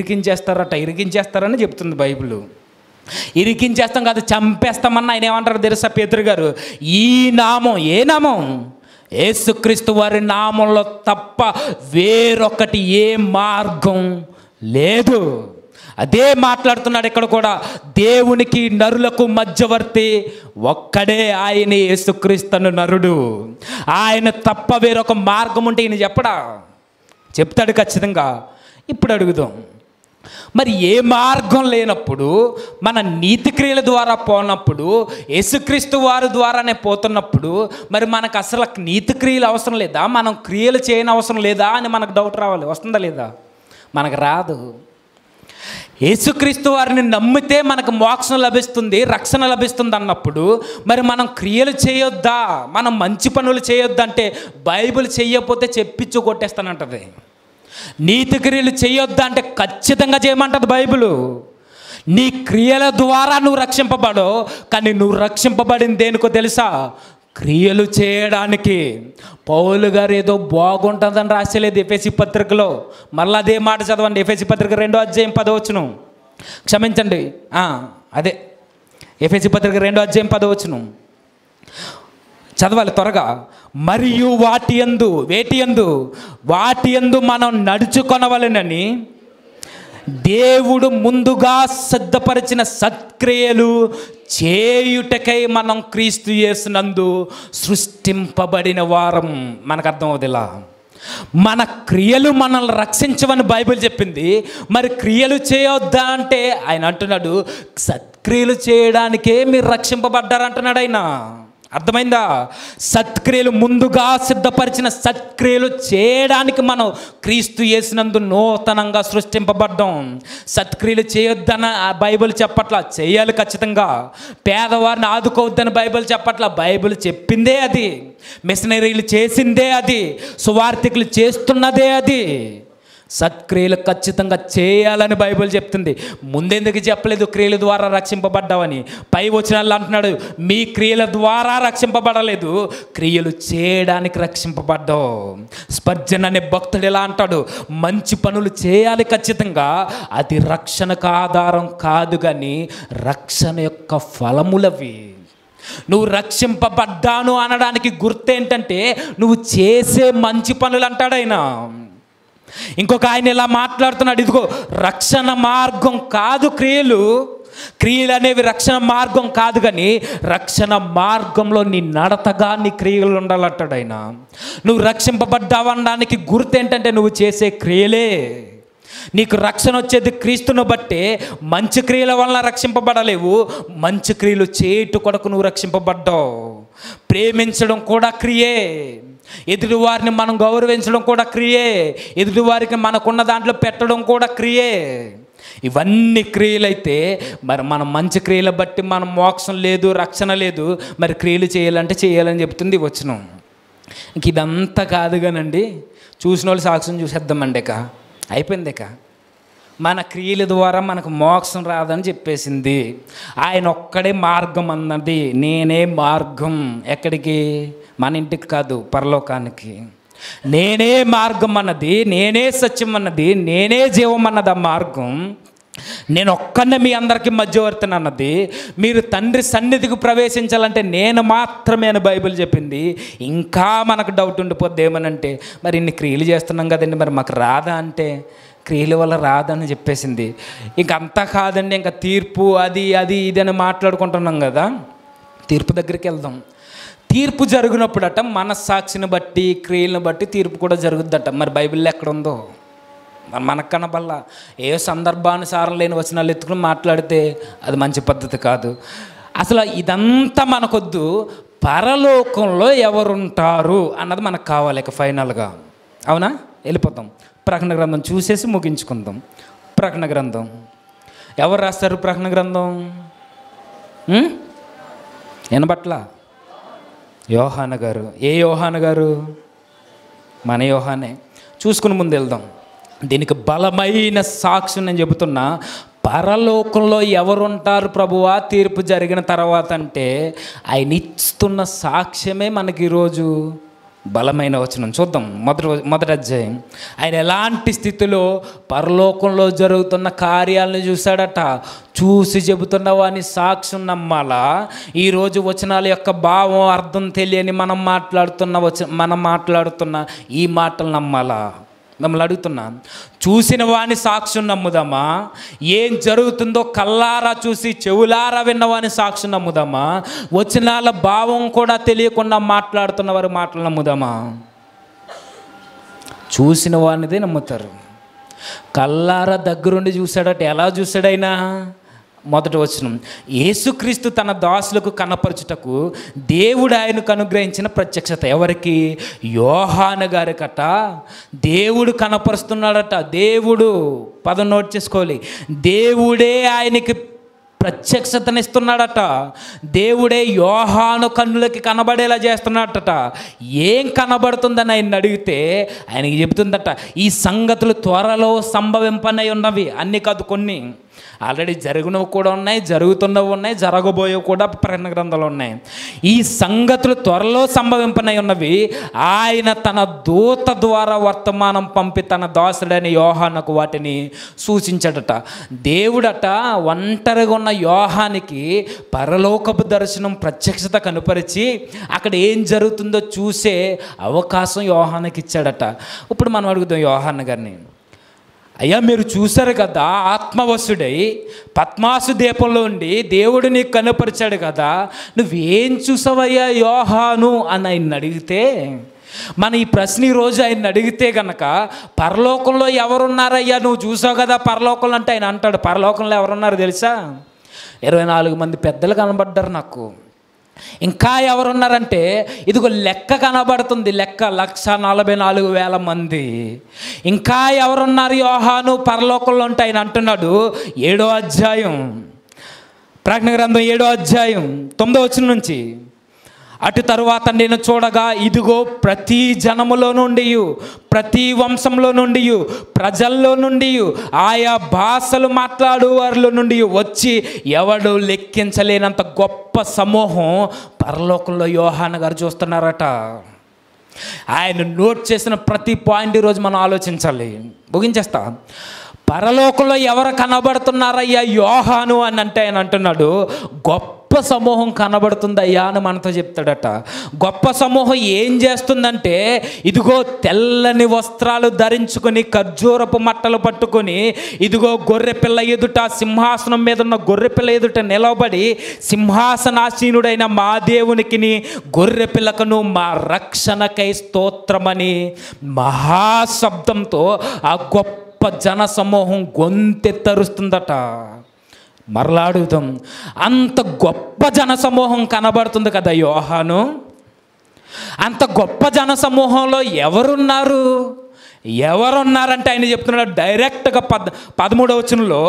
ఇరికించేస్తారని చెప్తుంది బైబిల్. ఇరికించేస్తాం కాదు, చంపేస్తామన్న ఆయన ఏమంటారు తెలుసా పేతురు గారు? ఈ నామం, ఏ నామం? యేసుక్రీస్తు వారి నామంలో తప్ప వేరొకటి ఏ మార్గం లేదు. అదే మాట్లాడుతున్నాడు ఇక్కడ కూడా. దేవునికి నరులకు మధ్యవర్తి ఒక్కడే, ఆయనే యేసుక్రీస్తు నరుడు. ఆయన తప్ప వేరొక మార్గం ఉంటే ఈయన చెప్తాడు ఖచ్చితంగా. ఇప్పుడు అడుగుదాం, మరి ఏ మార్గం లేనప్పుడు, మన నీతి క్రియల ద్వారా పోనప్పుడు, యేసుక్రీస్తు వారి ద్వారానే పోతున్నప్పుడు, మరి మనకు అసలు నీతి క్రియలు అవసరం లేదా, మనం క్రియలు చేయని అవసరం లేదా అని మనకు డౌట్ రావాలి. వస్తుందా లేదా? మనకు రాదు. యేసుక్రీస్తు వారిని నమ్మితే మనకు మోక్షం లభిస్తుంది, రక్షణ లభిస్తుంది అన్నప్పుడు మరి మనం క్రియలు చేయొద్దా, మనం మంచి పనులు చేయొద్దా అంటే బైబిల్ చెయ్యకపోతే చెప్పించు కొట్టేస్తానంటది. నీతి క్రియలు చేయొద్దా అంటే ఖచ్చితంగా చేయమంటది బైబిలు. నీ క్రియల ద్వారా నువ్వు రక్షింపబడవు, కానీ నువ్వు రక్షింపబడింది దేనికో తెలుసా? క్రియలు చేయడానికి. పౌలు గారు ఏదో బాగుంటుందని రాసేలేదు ఎఫెసీ పత్రికలో. మళ్ళీ అదే మాట చదవండి, ఎఫెసీ పత్రిక 2వ అధ్యాయం 10వ వచనం. క్షమించండి, అదే ఎఫెసీ పత్రిక 2వ అధ్యాయం 10వ వచనం చదవాలి త్వరగా. మరియు వాటి యందు మనం నడుచుకొనవలెనని దేవుడు ముందుగా సిద్ధపరిచిన సత్క్రియలు చేయుటకై మనం క్రీస్తు యేసునందు సృష్టింపబడిన వారం. మనకు అర్థం అవుదిలా, మన క్రియలు మనల్ని రక్షించవని బైబిల్ చెప్పింది. మరి క్రియలు చేయొద్దా అంటే ఆయన అంటున్నాడు, సత్క్రియలు చేయడానికే మీరు రక్షింపబడ్డారంటున్నాడు ఆయన. అర్థమైందా? సత్క్రియలు ముందుగా సిద్ధపరిచిన సత్క్రియలు చేయడానికి మనం క్రీస్తు యేసునందు నూతనంగా సృష్టింపబడ్డాం. సత్క్రియలు చేయొద్దని బైబిల్ చెప్పట్లా, చేయాలి ఖచ్చితంగా. పేదవారిని ఆదుకోవద్దని బైబిల్ చెప్పట్లా, బైబిల్ చెప్పిందే అది. మిషనరీలు చేసిందే అది, సువార్థికులు చేస్తున్నదే అది. సత్క్రియలు ఖచ్చితంగా చేయాలని బైబిల్ చెప్తుంది. ముందెందుకు చెప్పలేదు క్రియల ద్వారా రక్షింపబడ్డావని? పై వచనాల్లో అంటున్నాడు, మీ క్రియల ద్వారా రక్షింపబడలేదు, క్రియలు చేయడానికి రక్షింపబడ్డావు. స్పర్జన్ అనే భక్తుడు ఎలా అంటాడు, మంచి పనులు చేయాలి ఖచ్చితంగా, అది రక్షణకు ఆధారం కాదు కానీ రక్షణ యొక్క ఫలములవి. నువ్వు రక్షింపబడ్డాను అనడానికి గుర్తేంటంటే నువ్వు చేసే మంచి పనులు అంటాడు ఆయన. ఇంకొక ఆయన ఇలా మాట్లాడుతున్నాడు, ఇదిగో రక్షణ మార్గం కాదు క్రియలు అనేవి రక్షణ మార్గం కాదు, కానీ రక్షణ మార్గంలో నీ నడతగా నీ క్రియలు ఉండాలంటాడు ఆయన. నువ్వు రక్షింపబడ్డావనడానికి గుర్తేంటంటే నువ్వు చేసే క్రియలే. నీకు రక్షణ వచ్చేది క్రీస్తును బట్టే. మంచి క్రియల వలన రక్షింపబడలేవు, మంచి క్రియలు చేయుట కొరకు నువ్వు రక్షింపబడ్డావు. ప్రేమించడం కూడా క్రియే, ఎదుటివారిని మనం గౌరవించడం కూడా క్రియే, ఎదుటివారికి మనకున్న దాంట్లో పెట్టడం కూడా క్రియే. ఇవన్నీ క్రియలైతే మరి మనం మంచి క్రియలు బట్టి మనం మోక్షం లేదు, రక్షణ లేదు. మరి క్రియలు చేయాలంటే చేయాలని చెప్తుంది వచనం. ఇంక ఇదంతా కాదు కానండి, చూసిన వాళ్ళు సాక్ష్యం చూసేద్దామండి. అయిపోయింది. మన క్రియల ద్వారా మనకు మోక్షం రాదని చెప్పేసింది. ఆయన ఒక్కడే మార్గం అన్నది. నేనే మార్గం. ఎక్కడికి? మన ఇంటికి కాదు, పరలోకానికి. నేనే మార్గం అన్నది, నేనే సత్యం అన్నది, నేనే జీవం అన్నది ఆ మార్గం. నేను ఒక్కనే మీ అందరికీ మధ్యవర్తిని అన్నది. మీరు తండ్రి సన్నిధికి ప్రవేశించాలంటే నేను మాత్రమే అని బైబిల్ చెప్పింది. ఇంకా మనకు డౌట్ ఉండిపోద్ది ఏమనంటే, మరి ఇన్ని క్రియలు చేస్తున్నాం కదండి, మరి మాకు రాదా అంటే క్రియల వల్ల రాదని చెప్పేసింది. ఇంక అంతా కాదండి, ఇంకా తీర్పు అది ఇది అని మాట్లాడుకుంటున్నాం కదా. తీర్పు దగ్గరికి వెళ్దాం. తీర్పు జరిగినప్పుడట మనస్సాక్షిని బట్టి క్రియలను బట్టి తీర్పు కూడా జరుగుద్దట. మరి బైబిల్లో ఎక్కడ ఉందో మనకు కనబల్లా. ఏ సందర్భానుసారం లేని వచనాలు ఎత్తుకుని మాట్లాడితే అది మంచి పద్ధతి కాదు. అసలు ఇదంతా మనకొద్దు. పరలోకంలో ఎవరుంటారు అన్నది మనకు కావాలి ఇక ఫైనల్గా. అవునా? వెళ్ళిపోతాం. ప్రకటన గ్రంథం చూసేసి ముగించుకుందాం. ప్రకటన గ్రంథం ఎవరు రాస్తారు? ప్రకటన గ్రంథం వినబట్ల యోహాను గారు. ఏ యోహాను గారు? మన యోహానే. చూసుకుని ముందు వెళ్దాం. దీనికి బలమైన సాక్ష్యం నేను చెబుతున్నా. పరలోకంలో ఎవరుంటారు ప్రభువా తీర్పు జరిగిన తర్వాత అంటే ఆయన ఇస్తున్న సాక్ష్యమే మనకి ఈరోజు బలమైన వచనం. చూద్దాం మొదటి అధ్యాయం. ఆయన ఎలాంటి స్థితిలో పరలోకంలో జరుగుతున్న కార్యాలను చూశాడట. చూసి చెబుతున్న వాని సాక్ష్యం నమ్మాలా? ఈరోజు వచనాల యొక్క భావం అర్థం తెలియని మనం మాట్లాడుతున్న ఈ మాటలు నమ్మాలా? మిమ్మల్ని అడుగుతున్నా. చూసిన వాని సాక్ష్యం నమ్ముదామా? ఏం జరుగుతుందో కల్లారా చూసి చెవులారా విన్నవాని సాక్ష్యం నమ్ముదామా? వచనాల భావం కూడా తెలియకుండా మాట్లాడుతున్న వారి మాటలు నమ్ముదామా? చూసిన వానిదే నమ్ముతారు. కల్లారా దగ్గరుండి చూశాడట. ఎలా చూశాడైనా? మొదటి వచనం, యేసుక్రీస్తు తన దాసులకు కనపరచుటకు దేవుడు ఆయనకు అనుగ్రహించిన ప్రత్యక్షత. ఎవరికి? యోహాను గారికట దేవుడు కనపరుస్తున్నాడట. దేవుడు పదం నోట్ చేసుకోవాలి. దేవుడే ఆయనకి ప్రత్యక్షతనిస్తున్నాడట. దేవుడే యోహాను కన్నులకి కనబడేలా చేస్తున్నాడట. ఏం కనబడుతుందని ఆయన అడిగితే ఆయనకి చెబుతుందట, ఈ సంగతులు త్వరలో సంభవింపనై ఉన్నవి. అన్ని కాదు, కొన్ని ఆల్రెడీ జరిగినవి కూడా ఉన్నాయి, జరుగుతున్నవి ఉన్నాయి, జరగబోయేవి కూడా ప్రకటన గ్రంథాలు ఉన్నాయి. ఈ సంగతులు త్వరలో సంభవింపనై ఉన్నవి. ఆయన తన దూత ద్వారా వర్తమానం పంపి తన దాసుడైన యోహానుకు వాటిని సూచించాడట. దేవుడట ఒంటరిగా ఉన్న యోహానికి పరలోకపు దర్శనం ప్రత్యక్షత కనుపరిచి అక్కడ ఏం జరుగుతుందో చూసే అవకాశం యోహానుకి ఇచ్చాడట. ఇప్పుడు మనం అడుగుదాం యోహాను గారిని, అయ్యా మీరు చూశారు కదా, ఆత్మవశుడై పద్మాసు దీపంలో ఉండి దేవుడు నీకు కనుపరిచాడు కదా, నువ్వేం చూసావయ్యా యోహాను అని ఆయన అడిగితే, మన ఈ ప్రశ్న ఈరోజు ఆయన అడిగితే కనుక, పరలోకంలో ఎవరున్నారయ్యా నువ్వు చూసావు కదా పరలోకంలో అంటే, ఆయన అంటాడు పరలోకంలో ఎవరున్నారు తెలుసా? 24 మంది పెద్దలు కనబడ్డారు నాకు. ఇంకా ఎవరున్నారంటే ఇదిగో లెక్క కనబడుతుంది, లెక్క 144,000 మంది. ఇంకా ఎవరున్నారు యోహాను పరలోకంలో ఉంటే ఆయన అంటున్నాడు 7వ అధ్యాయం ప్రకటన గ్రంథం 7వ అధ్యాయం 9వ వచనం నుంచి, అటు తరువాత నేను చూడగా ఇదిగో ప్రతి జనములో నుండి, ప్రతి వంశంలో నుండి, ప్రజల్లో నుండి, ఆయా భాషలు మాట్లాడు వారిలో నుండి వచ్చి ఎవడు లెక్కించలేనంత గొప్ప సమూహం పరలోకంలో యోహాను గారు చూస్తున్నారట. ఆయన నోట్ చేసిన ప్రతి పాయింట్ ఈరోజు మనం ఆలోచించాలి. ముగించేస్తా. పరలోకంలో ఎవరు కనబడుతున్నారయ్యా యోహాను అని అంటే ఆయన అంటున్నాడు గొప్ప సమూహం కనబడుతుందయ్యా అని మనతో చెప్తాడట. గొప్ప సమూహం ఏం చేస్తుందంటే, ఇదిగో తెల్లని వస్త్రాలు ధరించుకొని ఖర్జూరపు మట్టలు పట్టుకొని ఇదిగో గొర్రెపిల్ల ఎదుట, సింహాసనం మీద ఉన్న గొర్రెపిల్ల ఎదుట నిలబడి, సింహాసనాసీనుడైన మా దేవునికిని గొర్రెపిల్లకును మా రక్షణకై స్తోత్రమని మహాశబ్దంతో ఆ గొప్ప జన సమూహం గొంతెత్తరుస్తుందట. మరలా అడుగుతాం, అంత గొప్ప జన సమూహం కనబడుతుంది కదా యోహాను, అంత గొప్ప జన సమూహంలో ఎవరున్నారంటే ఆయన చెప్తున్నాడు డైరెక్ట్గా 13వ వచనంలో,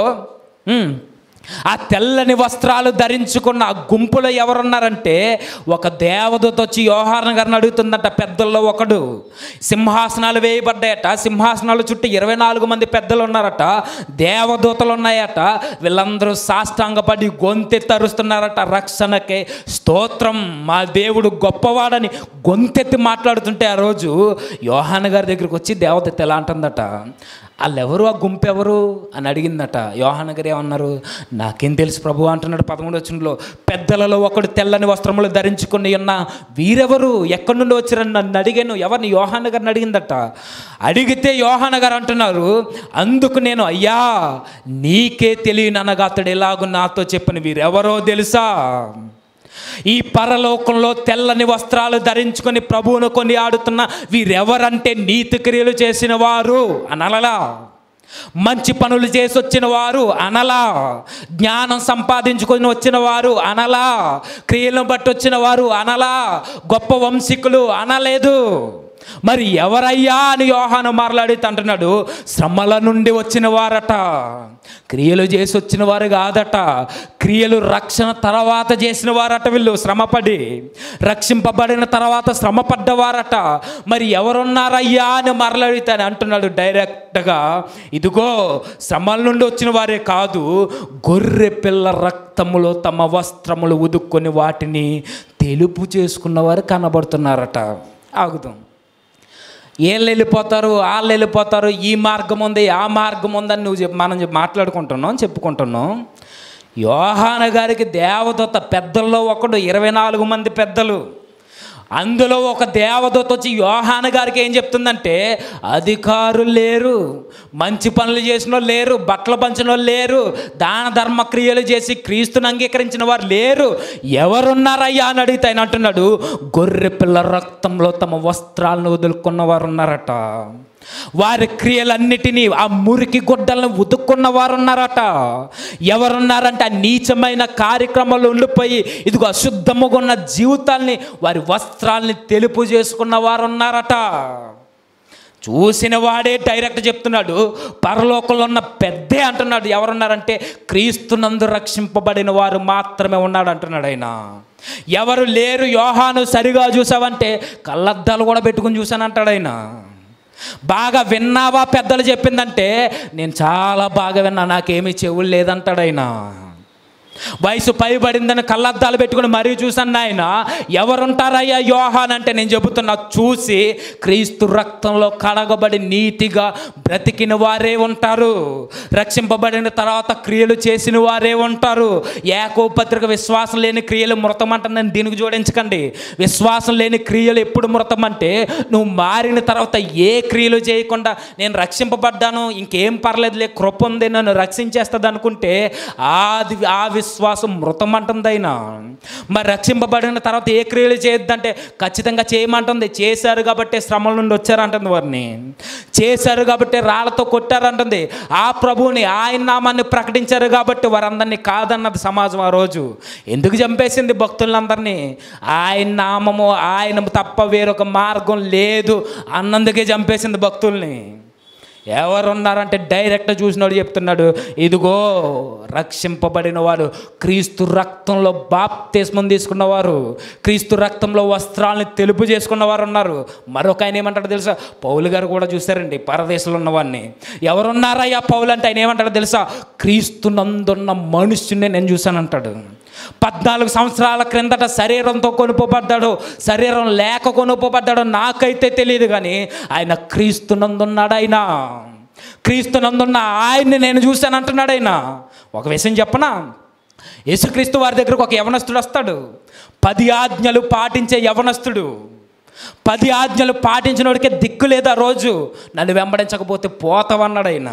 ఆ తెల్లని వస్త్రాలు ధరించుకున్న ఆ గుంపులో ఎవరున్నారంటే, ఒక దేవదూత వచ్చి యోహాను గారిని అడుగుతుందట. పెద్దల్లో ఒకడు, సింహాసనాలు వేయబడ్డాయట, సింహాసనాలు చుట్టూ 24 మంది పెద్దలు ఉన్నారట, దేవదూతలు ఉన్నాయట. వీళ్ళందరూ సాష్టాంగపడి గొంతెత్తి అరుస్తున్నారట, రక్షణకే స్తోత్రం, మా దేవుడు గొప్పవాడని గొంతెత్తి మాట్లాడుతుంటే ఆ రోజు యోహాను గారి దగ్గరికి వచ్చి దేవదూత ఎలా అంటుందట, వాళ్ళెవరు, ఆ గుంపు ఎవరు అని అడిగిందట. యోహాను గారు ఏమన్నారు, నాకేం తెలుసు ప్రభు అంటున్నాడు 13వ వచనంలో. పెద్దలలో ఒకడు తెల్లని వస్త్రములు ధరించుకుని ఉన్న వీరెవరు, ఎక్కడి నుండి వచ్చారని నన్ను అడిగాను. ఎవరిని? యోహాను గారిని అడిగిందట. అడిగితే యోహాను గారు అంటున్నారు, అందుకు నేను అయ్యా నీకే తెలియననగా అతడు ఎలాగో నాతో చెప్పిన వీరెవరో తెలుసా? ఈ పరలోకంలో తెల్లని వస్త్రాలు ధరించుకొని ప్రభువును కొని ఆడుతున్న వీరెవరంటే నీతి క్రియలు చేసిన వారు అనలా, మంచి పనులు చేసి వచ్చిన వారు అనలా, జ్ఞానం సంపాదించుకొని వచ్చిన వారు అనలా, క్రియలను బట్టి వచ్చిన వారు అనలా, గొప్ప వంశీకులు అనలేదు. మరి ఎవరయ్యా అని యోహాను మాట్లాడితే అంటున్నాడు, శ్రమల నుండి వచ్చిన వారట, క్రియలు చేసి వచ్చిన వారు కాదట, క్రియలు రక్షణ తర్వాత చేసిన వారట. వీళ్ళు శ్రమపడి రక్షింపబడిన తర్వాత శ్రమపడ్డవారట. మరి ఎవరున్నారయ్యా అని మాట్లాడితే అంటున్నాడు డైరెక్ట్గా, ఇదిగో శ్రమల నుండి వచ్చిన వారే కాదు, గొర్రె పిల్ల రక్తములో తమ వస్త్రములు ఉదుక్కొని వాటిని తెలుపు చేసుకున్నవారు కనబడుతున్నారట. ఆగుదాం. వీళ్ళు వెళ్ళిపోతారు, వాళ్ళు వెళ్ళిపోతారు, ఈ మార్గం ఉంది, ఆ మార్గం ఉందని మనం చెప్పుకుంటున్నాం. యోహాను గారికి దేవదూత పెద్దల్లో ఒకడు, 24 మంది పెద్దలు, అందులో ఒక దేవదూత వచ్చి యోహాను గారికి ఏం చెప్తుందంటే, అధికారులు లేరు, మంచి పనులు చేసిన వాళ్ళు లేరు, బట్టలు పంచిన వాళ్ళు లేరు, దాన ధర్మ క్రియలు చేసి క్రీస్తుని అంగీకరించిన వారు లేరు, ఎవరున్నారయ్యా అని అడిగితే ఆయన అంటున్నాడు, గొర్రె పిల్ల రక్తంలో తమ వస్త్రాలను వదులుకున్న వారు ఉన్నారట. వారి క్రియలన్నిటినీ ఆ మురికి గుడ్డలను ఉతుక్కున్న వారు ఉన్నారట. ఎవరున్నారంటే ఆ నీచమైన కార్యక్రమాలు ఉండిపోయి ఇదిగో అశుద్ధముగా ఉన్న జీవితాల్ని వారి వస్త్రాల్ని తెలుపు చేసుకున్న వారు ఉన్నారట. చూసిన వాడే డైరెక్ట్ చెప్తున్నాడు, పరలోకంలో ఉన్న పెద్దే అంటున్నాడు. ఎవరున్నారంటే క్రీస్తునందు రక్షింపబడిన వారు మాత్రమే ఉన్నాడు అంటున్నాడు ఆయన. ఎవరు లేరు యోహాను సరిగా చూసావంటే కళ్ళద్దాలు కూడా పెట్టుకుని చూశానంటాడు ఆయన. బాగా విన్నావా పెద్దలు చెప్పిందంటే నేను చాలా బాగా విన్నా, నాకేమీ చెవులు లేదంటాడు ఆయన. వయసు పైబడిందని కళ్ళద్దాలు పెట్టుకుని మరీ చూసాను ఆయన. ఎవరుంటారయ్యా యోహాన్ అంటే నేను చెబుతున్నా, చూసి క్రీస్తు రక్తంలో కడగబడి నీతిగా బ్రతికిన వారే ఉంటారు. రక్షింపబడిన తర్వాత క్రియలు చేసిన వారే ఉంటారు. యాకోబు పత్రిక విశ్వాసం లేని క్రియలు మృతం అంటుందని దీనికి జోడించకండి. విశ్వాసం లేని క్రియలు ఎప్పుడు మృతం అంటే నువ్వు మారిన తర్వాత ఏ క్రియలు చేయకుండా నేను రక్షింపబడ్డాను ఇంకేం పర్లేదులే కృప ఉంది నన్ను రక్షించేస్తుంది అనుకుంటే ఆ విశ్వాసం మృతం అంటుంది అయినా. మరి రక్షింపబడిన తర్వాత ఏ క్రియలు చేయొద్దంటే ఖచ్చితంగా చేయమంటుంది. చేశారు కాబట్టి శ్రమల నుండి వచ్చారంటుంది, వారిని చేశారు కాబట్టి రాళ్లతో కొట్టారంటుంది. ఆ ప్రభువుని ఆయన నామాన్ని ప్రకటించారు కాబట్టి వారందరినీ కాదన్నది సమాజం. ఆ రోజు ఎందుకు చంపేసింది భక్తులందరినీ? ఆయన నామము ఆయన తప్ప వేరొక మార్గం లేదు అన్నందుకే చంపేసింది భక్తుల్ని. ఎవరున్నారంటే డైరెక్ట్ చూసినాడు చెప్తున్నాడు, ఇదిగో రక్షింపబడిన వారు, క్రీస్తు రక్తంలో బాప్తిస్మం తీసుకున్నవారు, క్రీస్తు రక్తంలో వస్త్రాలను తెలుపు చేసుకున్నవారు ఉన్నారు. మరొక ఆయన ఏమంటాడు తెలుసా? పౌలు గారు కూడా చూశారండి పరదేశంలో ఉన్నవాడిని. ఎవరున్నారయ్యా పౌలు అంటే ఆయన ఏమంటాడో తెలుసా? క్రీస్తు నందున్న మనుష్యుని నేను చూశానంటాడు. 14 సంవత్సరాల క్రిందట శరీరంతో కొనుక్కోబడ్డాడు, శరీరం లేక కొనుక్కోబడ్డాడు నాకైతే తెలియదు, కానీ ఆయన క్రీస్తునందున్నాడు. ఆయన క్రీస్తునందున్న ఆయన్ని నేను చూశాను అంటున్నాడు ఆయన. ఒక విషయం చెప్పనా, యేసుక్రీస్తు వారి దగ్గరకు ఒక యవనస్తుడు వస్తాడు. 10 ఆజ్ఞలు పాటించే యవనస్తుడు. 10 ఆజ్ఞలు పాటించినోడికే దిక్కు లేదు. ఆ రోజు నన్ను వెంబడించకపోతే పోతావన్నాడు ఆయన.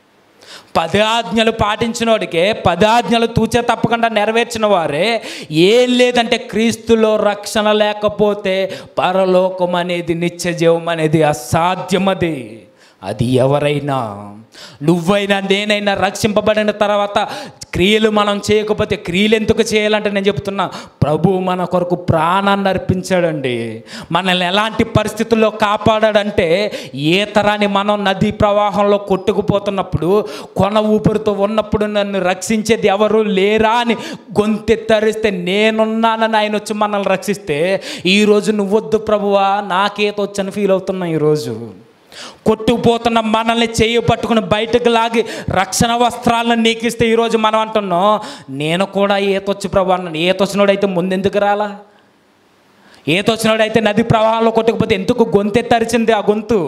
10 ఆజ్ఞలు పాటించినోడికే 10 ఆజ్ఞలు తూచే తప్పకుండా నెరవేర్చిన వారే ఏం లేదంటే క్రీస్తులో రక్షణ లేకపోతే పరలోకం అనేది, నిత్య జీవం అనేది అసాధ్యమది. అది ఎవరైనా, నువ్వైనా నేనైనా రక్షింపబడిన తర్వాత క్రియలు మనం చేయకపోతే, క్రియలు ఎందుకు చేయాలంటే నేను చెప్తున్నా, ప్రభు మన కొరకు ప్రాణాన్ని అర్పించాడండి. మనల్ని ఎలాంటి పరిస్థితుల్లో కాపాడాడంటే, ఏ తరాన్ని మనం నదీ ప్రవాహంలో కొట్టుకుపోతున్నప్పుడు కొన ఊపిరితో ఉన్నప్పుడు నన్ను రక్షించేది ఎవరు లేరా అని గొంతెత్తరిస్తే నేనున్నానని ఆయన వచ్చి మనల్ని రక్షిస్తే, ఈరోజు నువ్వొద్దు ప్రభువా నాకేతో వచ్చని ఫీల్ అవుతున్నా. ఈరోజు కొట్టుకుపోతున్న మనల్ని చేయి పట్టుకుని బయటకు లాగి రక్షణ వస్త్రాలను నీకిస్తే ఈరోజు మనం అంటున్నాం, నేను కూడా ఈతొచ్చు ప్రభు అన్నాను. ఈతొచ్చినోడైతే ముందెందుకు రాలా? ఈతొచ్చినోడైతే నది ప్రవాహంలో కొట్టుకుపోతే ఎందుకు గొంతెత్తరిచింది ఆ గొంతు?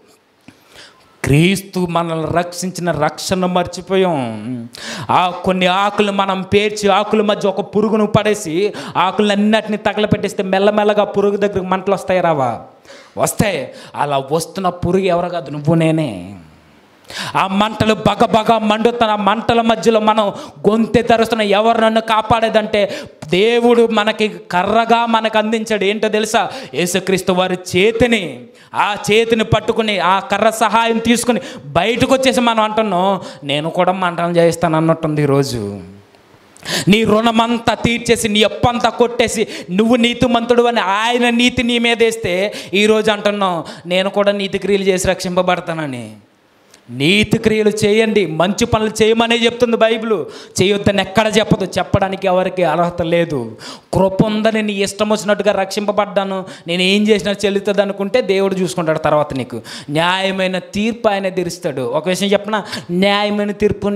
క్రీస్తు మనల్ని రక్షించిన రక్షణ మర్చిపోయాం. కొన్ని ఆకులు మనం పేర్చి ఆకుల మధ్య ఒక పురుగును పడేసి ఆకులన్నిటిని తగలపెట్టేస్తే మెల్లమెల్లగా పురుగు దగ్గరికి మంటలు వస్తాయి రావా? వస్తాయి. అలా వస్తున్న పురుగు ఎవరు కాదు, నువ్వు నేనే. ఆ మంటలు బగబగా మండుతున్న ఆ మంటల మధ్యలో మనం గొంతె తెరుస్తున్న ఎవరు నన్ను కాపాడేదంటే దేవుడు మనకి కర్రగా మనకు అందించాడు. ఏంటో తెలుసా? యేసుక్రీస్తు వారి చేతిని, ఆ చేతిని పట్టుకుని ఆ కర్ర సహాయం తీసుకుని బయటకు వచ్చేసి మనం అంటున్నాం, నేను కూడా మంటలు చేయిస్తాను అన్నట్టుంది. ఈరోజు నీ రుణమంతా తీర్చేసి నీ అప్పంతా కొట్టేసి నువ్వు నీతిమంతుడు అని ఆయన నీతి నీ మీద వేస్తే ఈరోజు అంటున్నాం, నేను కూడా నీతి క్రియలు చేసి రక్షింపబడతానని. నీతి క్రియలు చేయండి, మంచి పనులు చేయమనే చెప్తుంది బైబిల్. చేయొద్దని ఎక్కడ చెప్పదు. చెప్పడానికి ఎవరికి అర్హత లేదు. కృప ఉందని నీ ఇష్టం వచ్చినట్టుగా రక్షింపబడ్డాను, నేను ఏం చేసినా చెల్లుతుంది అనుకుంటే దేవుడు చూసుకుంటాడు. తర్వాత నీకు న్యాయమైన తీర్పు ఆయన తీరుస్తాడు. ఒక విషయం చెప్పనా, న్యాయమైన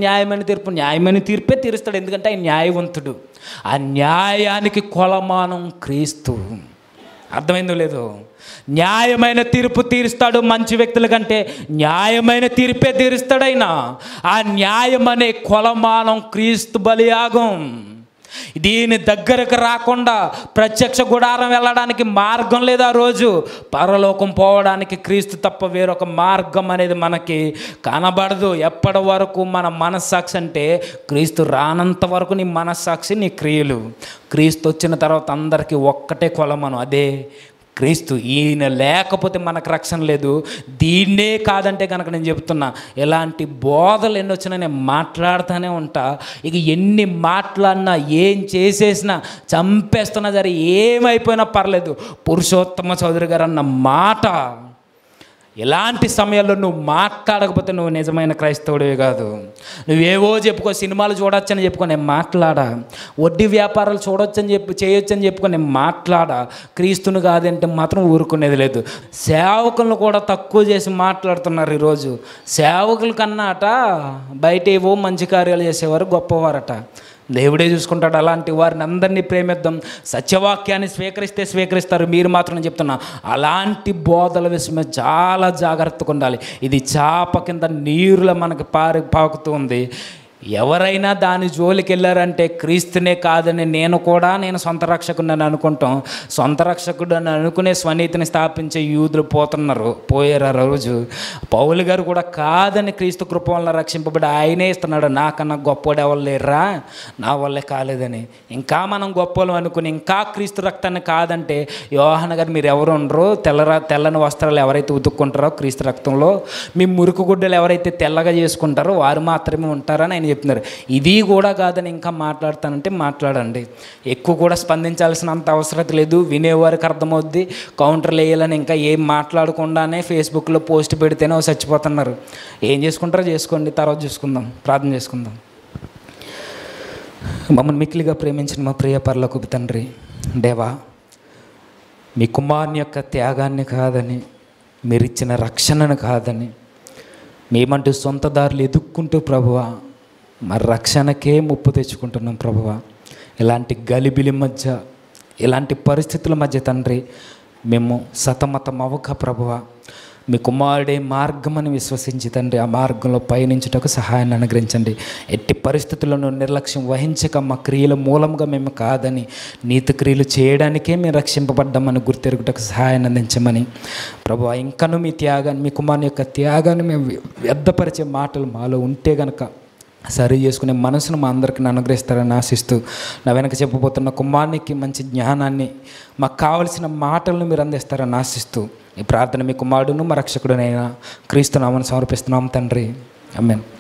తీర్పే తీరుస్తాడు. ఎందుకంటే ఆయన న్యాయవంతుడు. ఆ న్యాయానికి కొలమానం క్రీస్తు. అర్థమైందో లేదో? న్యాయమైన తీర్పు తీరుస్తాడు. మంచి వ్యక్తుల కంటే న్యాయమైన తీర్పే తీరుస్తాడు ఆయన. ఆ న్యాయం అనే కొలమానం క్రీస్తు బలియాగం. దీని దగ్గరకు రాకుండా ప్రత్యక్ష గుడారం వెళ్ళడానికి మార్గం లేదు. ఆ రోజు పరలోకం పోవడానికి క్రీస్తు తప్ప వేరొక మార్గం అనేది మనకి కనబడదు. ఎప్పటి వరకు మన మనస్సాక్షి అంటే క్రీస్తు రానంత వరకు నీ మనస్సాక్షి, నీ క్రియలు. క్రీస్తు వచ్చిన తర్వాత అందరికీ ఒక్కటే కొలమను, అదే క్రీస్తు ఈయన లేకపోతే మనకు రక్షణ లేదు. దీన్నే కాదంటే కనుక నేను చెప్తున్నా, ఎలాంటి బోధలు ఎన్ని వచ్చినా నేను మాట్లాడుతూనే ఉంటా. ఇక ఎన్ని మాట్లాడినా, ఏం చేసేసినా, చంపేస్తున్నా సరే, ఏమైపోయినా పర్లేదు, పురుషోత్తమ చౌదరి గారు అన్న మాట, ఎలాంటి సమయాల్లో నువ్వు మాట్లాడకపోతే నువ్వు నిజమైన క్రైస్తవుడివి కాదు. నువ్వేవో చెప్పుకో, సినిమాలు చూడొచ్చని చెప్పుకో, నేను మాట్లాడా. వడ్డీ వ్యాపారాలు చేయొచ్చని చెప్పుకో, నేను మాట్లాడా. క్రీస్తుని కాదంటే మాత్రం ఊరుకునేది లేదు. సేవకులను కూడా తక్కువ చేసి మాట్లాడుతున్నారు ఈరోజు. సేవకుల కన్నా అట బయట ఏవో మంచి కార్యాలు చేసేవారు గొప్పవారట. దేవుడే చూసుకుంటాడు. అలాంటి వారిని అందరినీ ప్రేమిద్దాం. సత్యవాక్యాన్ని స్వీకరిస్తారు. మీరు మాత్రం చెప్తున్నా, అలాంటి బోధల విషయమే చాలా జాగ్రత్తగా ఉండాలి. ఇది చాప కింద నీరులో మనకి పాకుతూ ఉంది. ఎవరైనా దాని జోలికి వెళ్ళారంటే క్రీస్తునే కాదని నేను సొంత రక్షకుడిని అనుకుంటాం. సొంత రక్షకుడు అని అనుకునే స్వనీతిని స్థాపించే యూదులు పోయారు ఆ రోజు. పౌలు గారు కూడా కాదని క్రీస్తు కృప వల్ల రక్షింపబడి ఆయనే ఇస్తున్నాడు. నాకన్నా గొప్పవాడు ఎవరు లేరా, నా వల్లే కాలేదని. ఇంకా మనం గొప్పలు అనుకుని ఇంకా క్రీస్తు రక్తాన్ని కాదంటే, యోహాను గారు మీరు ఎవరు ఉండరు, తెల్లని వస్త్రాలు ఎవరైతే ఉతుక్కుంటారో క్రీస్తు రక్తంలో, మీ మురికి గుడ్డలు ఎవరైతే తెల్లగా చేసుకుంటారో వారు మాత్రమే ఉంటారని ఆయన చెప్తున్నారు. ఇది కూడా కాదని ఇంకా మాట్లాడతానంటే మాట్లాడండి. ఎక్కువ కూడా స్పందించాల్సినంత అవసరం లేదు. వినేవారికి అర్థమవుద్ది. కౌంటర్లు వేయాలని ఇంకా ఏం మాట్లాడకుండానే ఫేస్బుక్లో పోస్ట్ పెడితేనే చచ్చిపోతున్నారు. ఏం చేసుకుంటారో చేసుకోండి, తర్వాత చూసుకుందాం. ప్రార్థన చేసుకుందాం. మమ్మల్ని మిక్కిలిగా ప్రేమించిన మా ప్రియ పరలోకపు తండ్రి, దేవా, మీ కుమారుని యొక్క త్యాగాన్ని కాదని, మీరిచ్చిన రక్షణను కాదని, మేమంటూ సొంత దారులు ఎదుక్కుంటూ ప్రభువా మరి రక్షణకే ముప్పు తెచ్చుకుంటున్నాం ప్రభువా. ఇలాంటి గలిబిలి మధ్య, ఇలాంటి పరిస్థితుల మధ్య తండ్రి మేము సతమతం అవ్వక ప్రభువా, మీ కుమారుడే మార్గమని విశ్వసించి తండ్రి ఆ మార్గంలో పయనించుటకు సహాయాన్ని అనుగ్రహించండి. ఎట్టి పరిస్థితులను నిర్లక్ష్యం వహించక మా క్రియల మూలంగా మేము కాదని, నీతి క్రియలు చేయడానికే మేము రక్షింపబడ్డామని గుర్తెరుగుటకు సహాయాన్ని అందించమని ప్రభువా, ఇంకనూ మీ త్యాగాన్ని, మీ కుమారుని యొక్క త్యాగాన్ని మేము వ్యర్థపరిచే మాటలు మాలో ఉంటే గనక సరి చేసుకునే మనసును మా అందరికీ అనుగ్రహిస్తారని ఆశిస్తూ, నా వెనక చెప్పబోతున్న కుమారునికి మంచి జ్ఞానాన్ని, మాకు కావలసిన మాటలను మీరు అందిస్తారని ఆశిస్తూ ఈ ప్రార్థన మీ కుమారుడును మా రక్షకుడునైనా క్రీస్తు నామమున సమర్పిస్తున్నాం తండ్రి. ఆమేన్.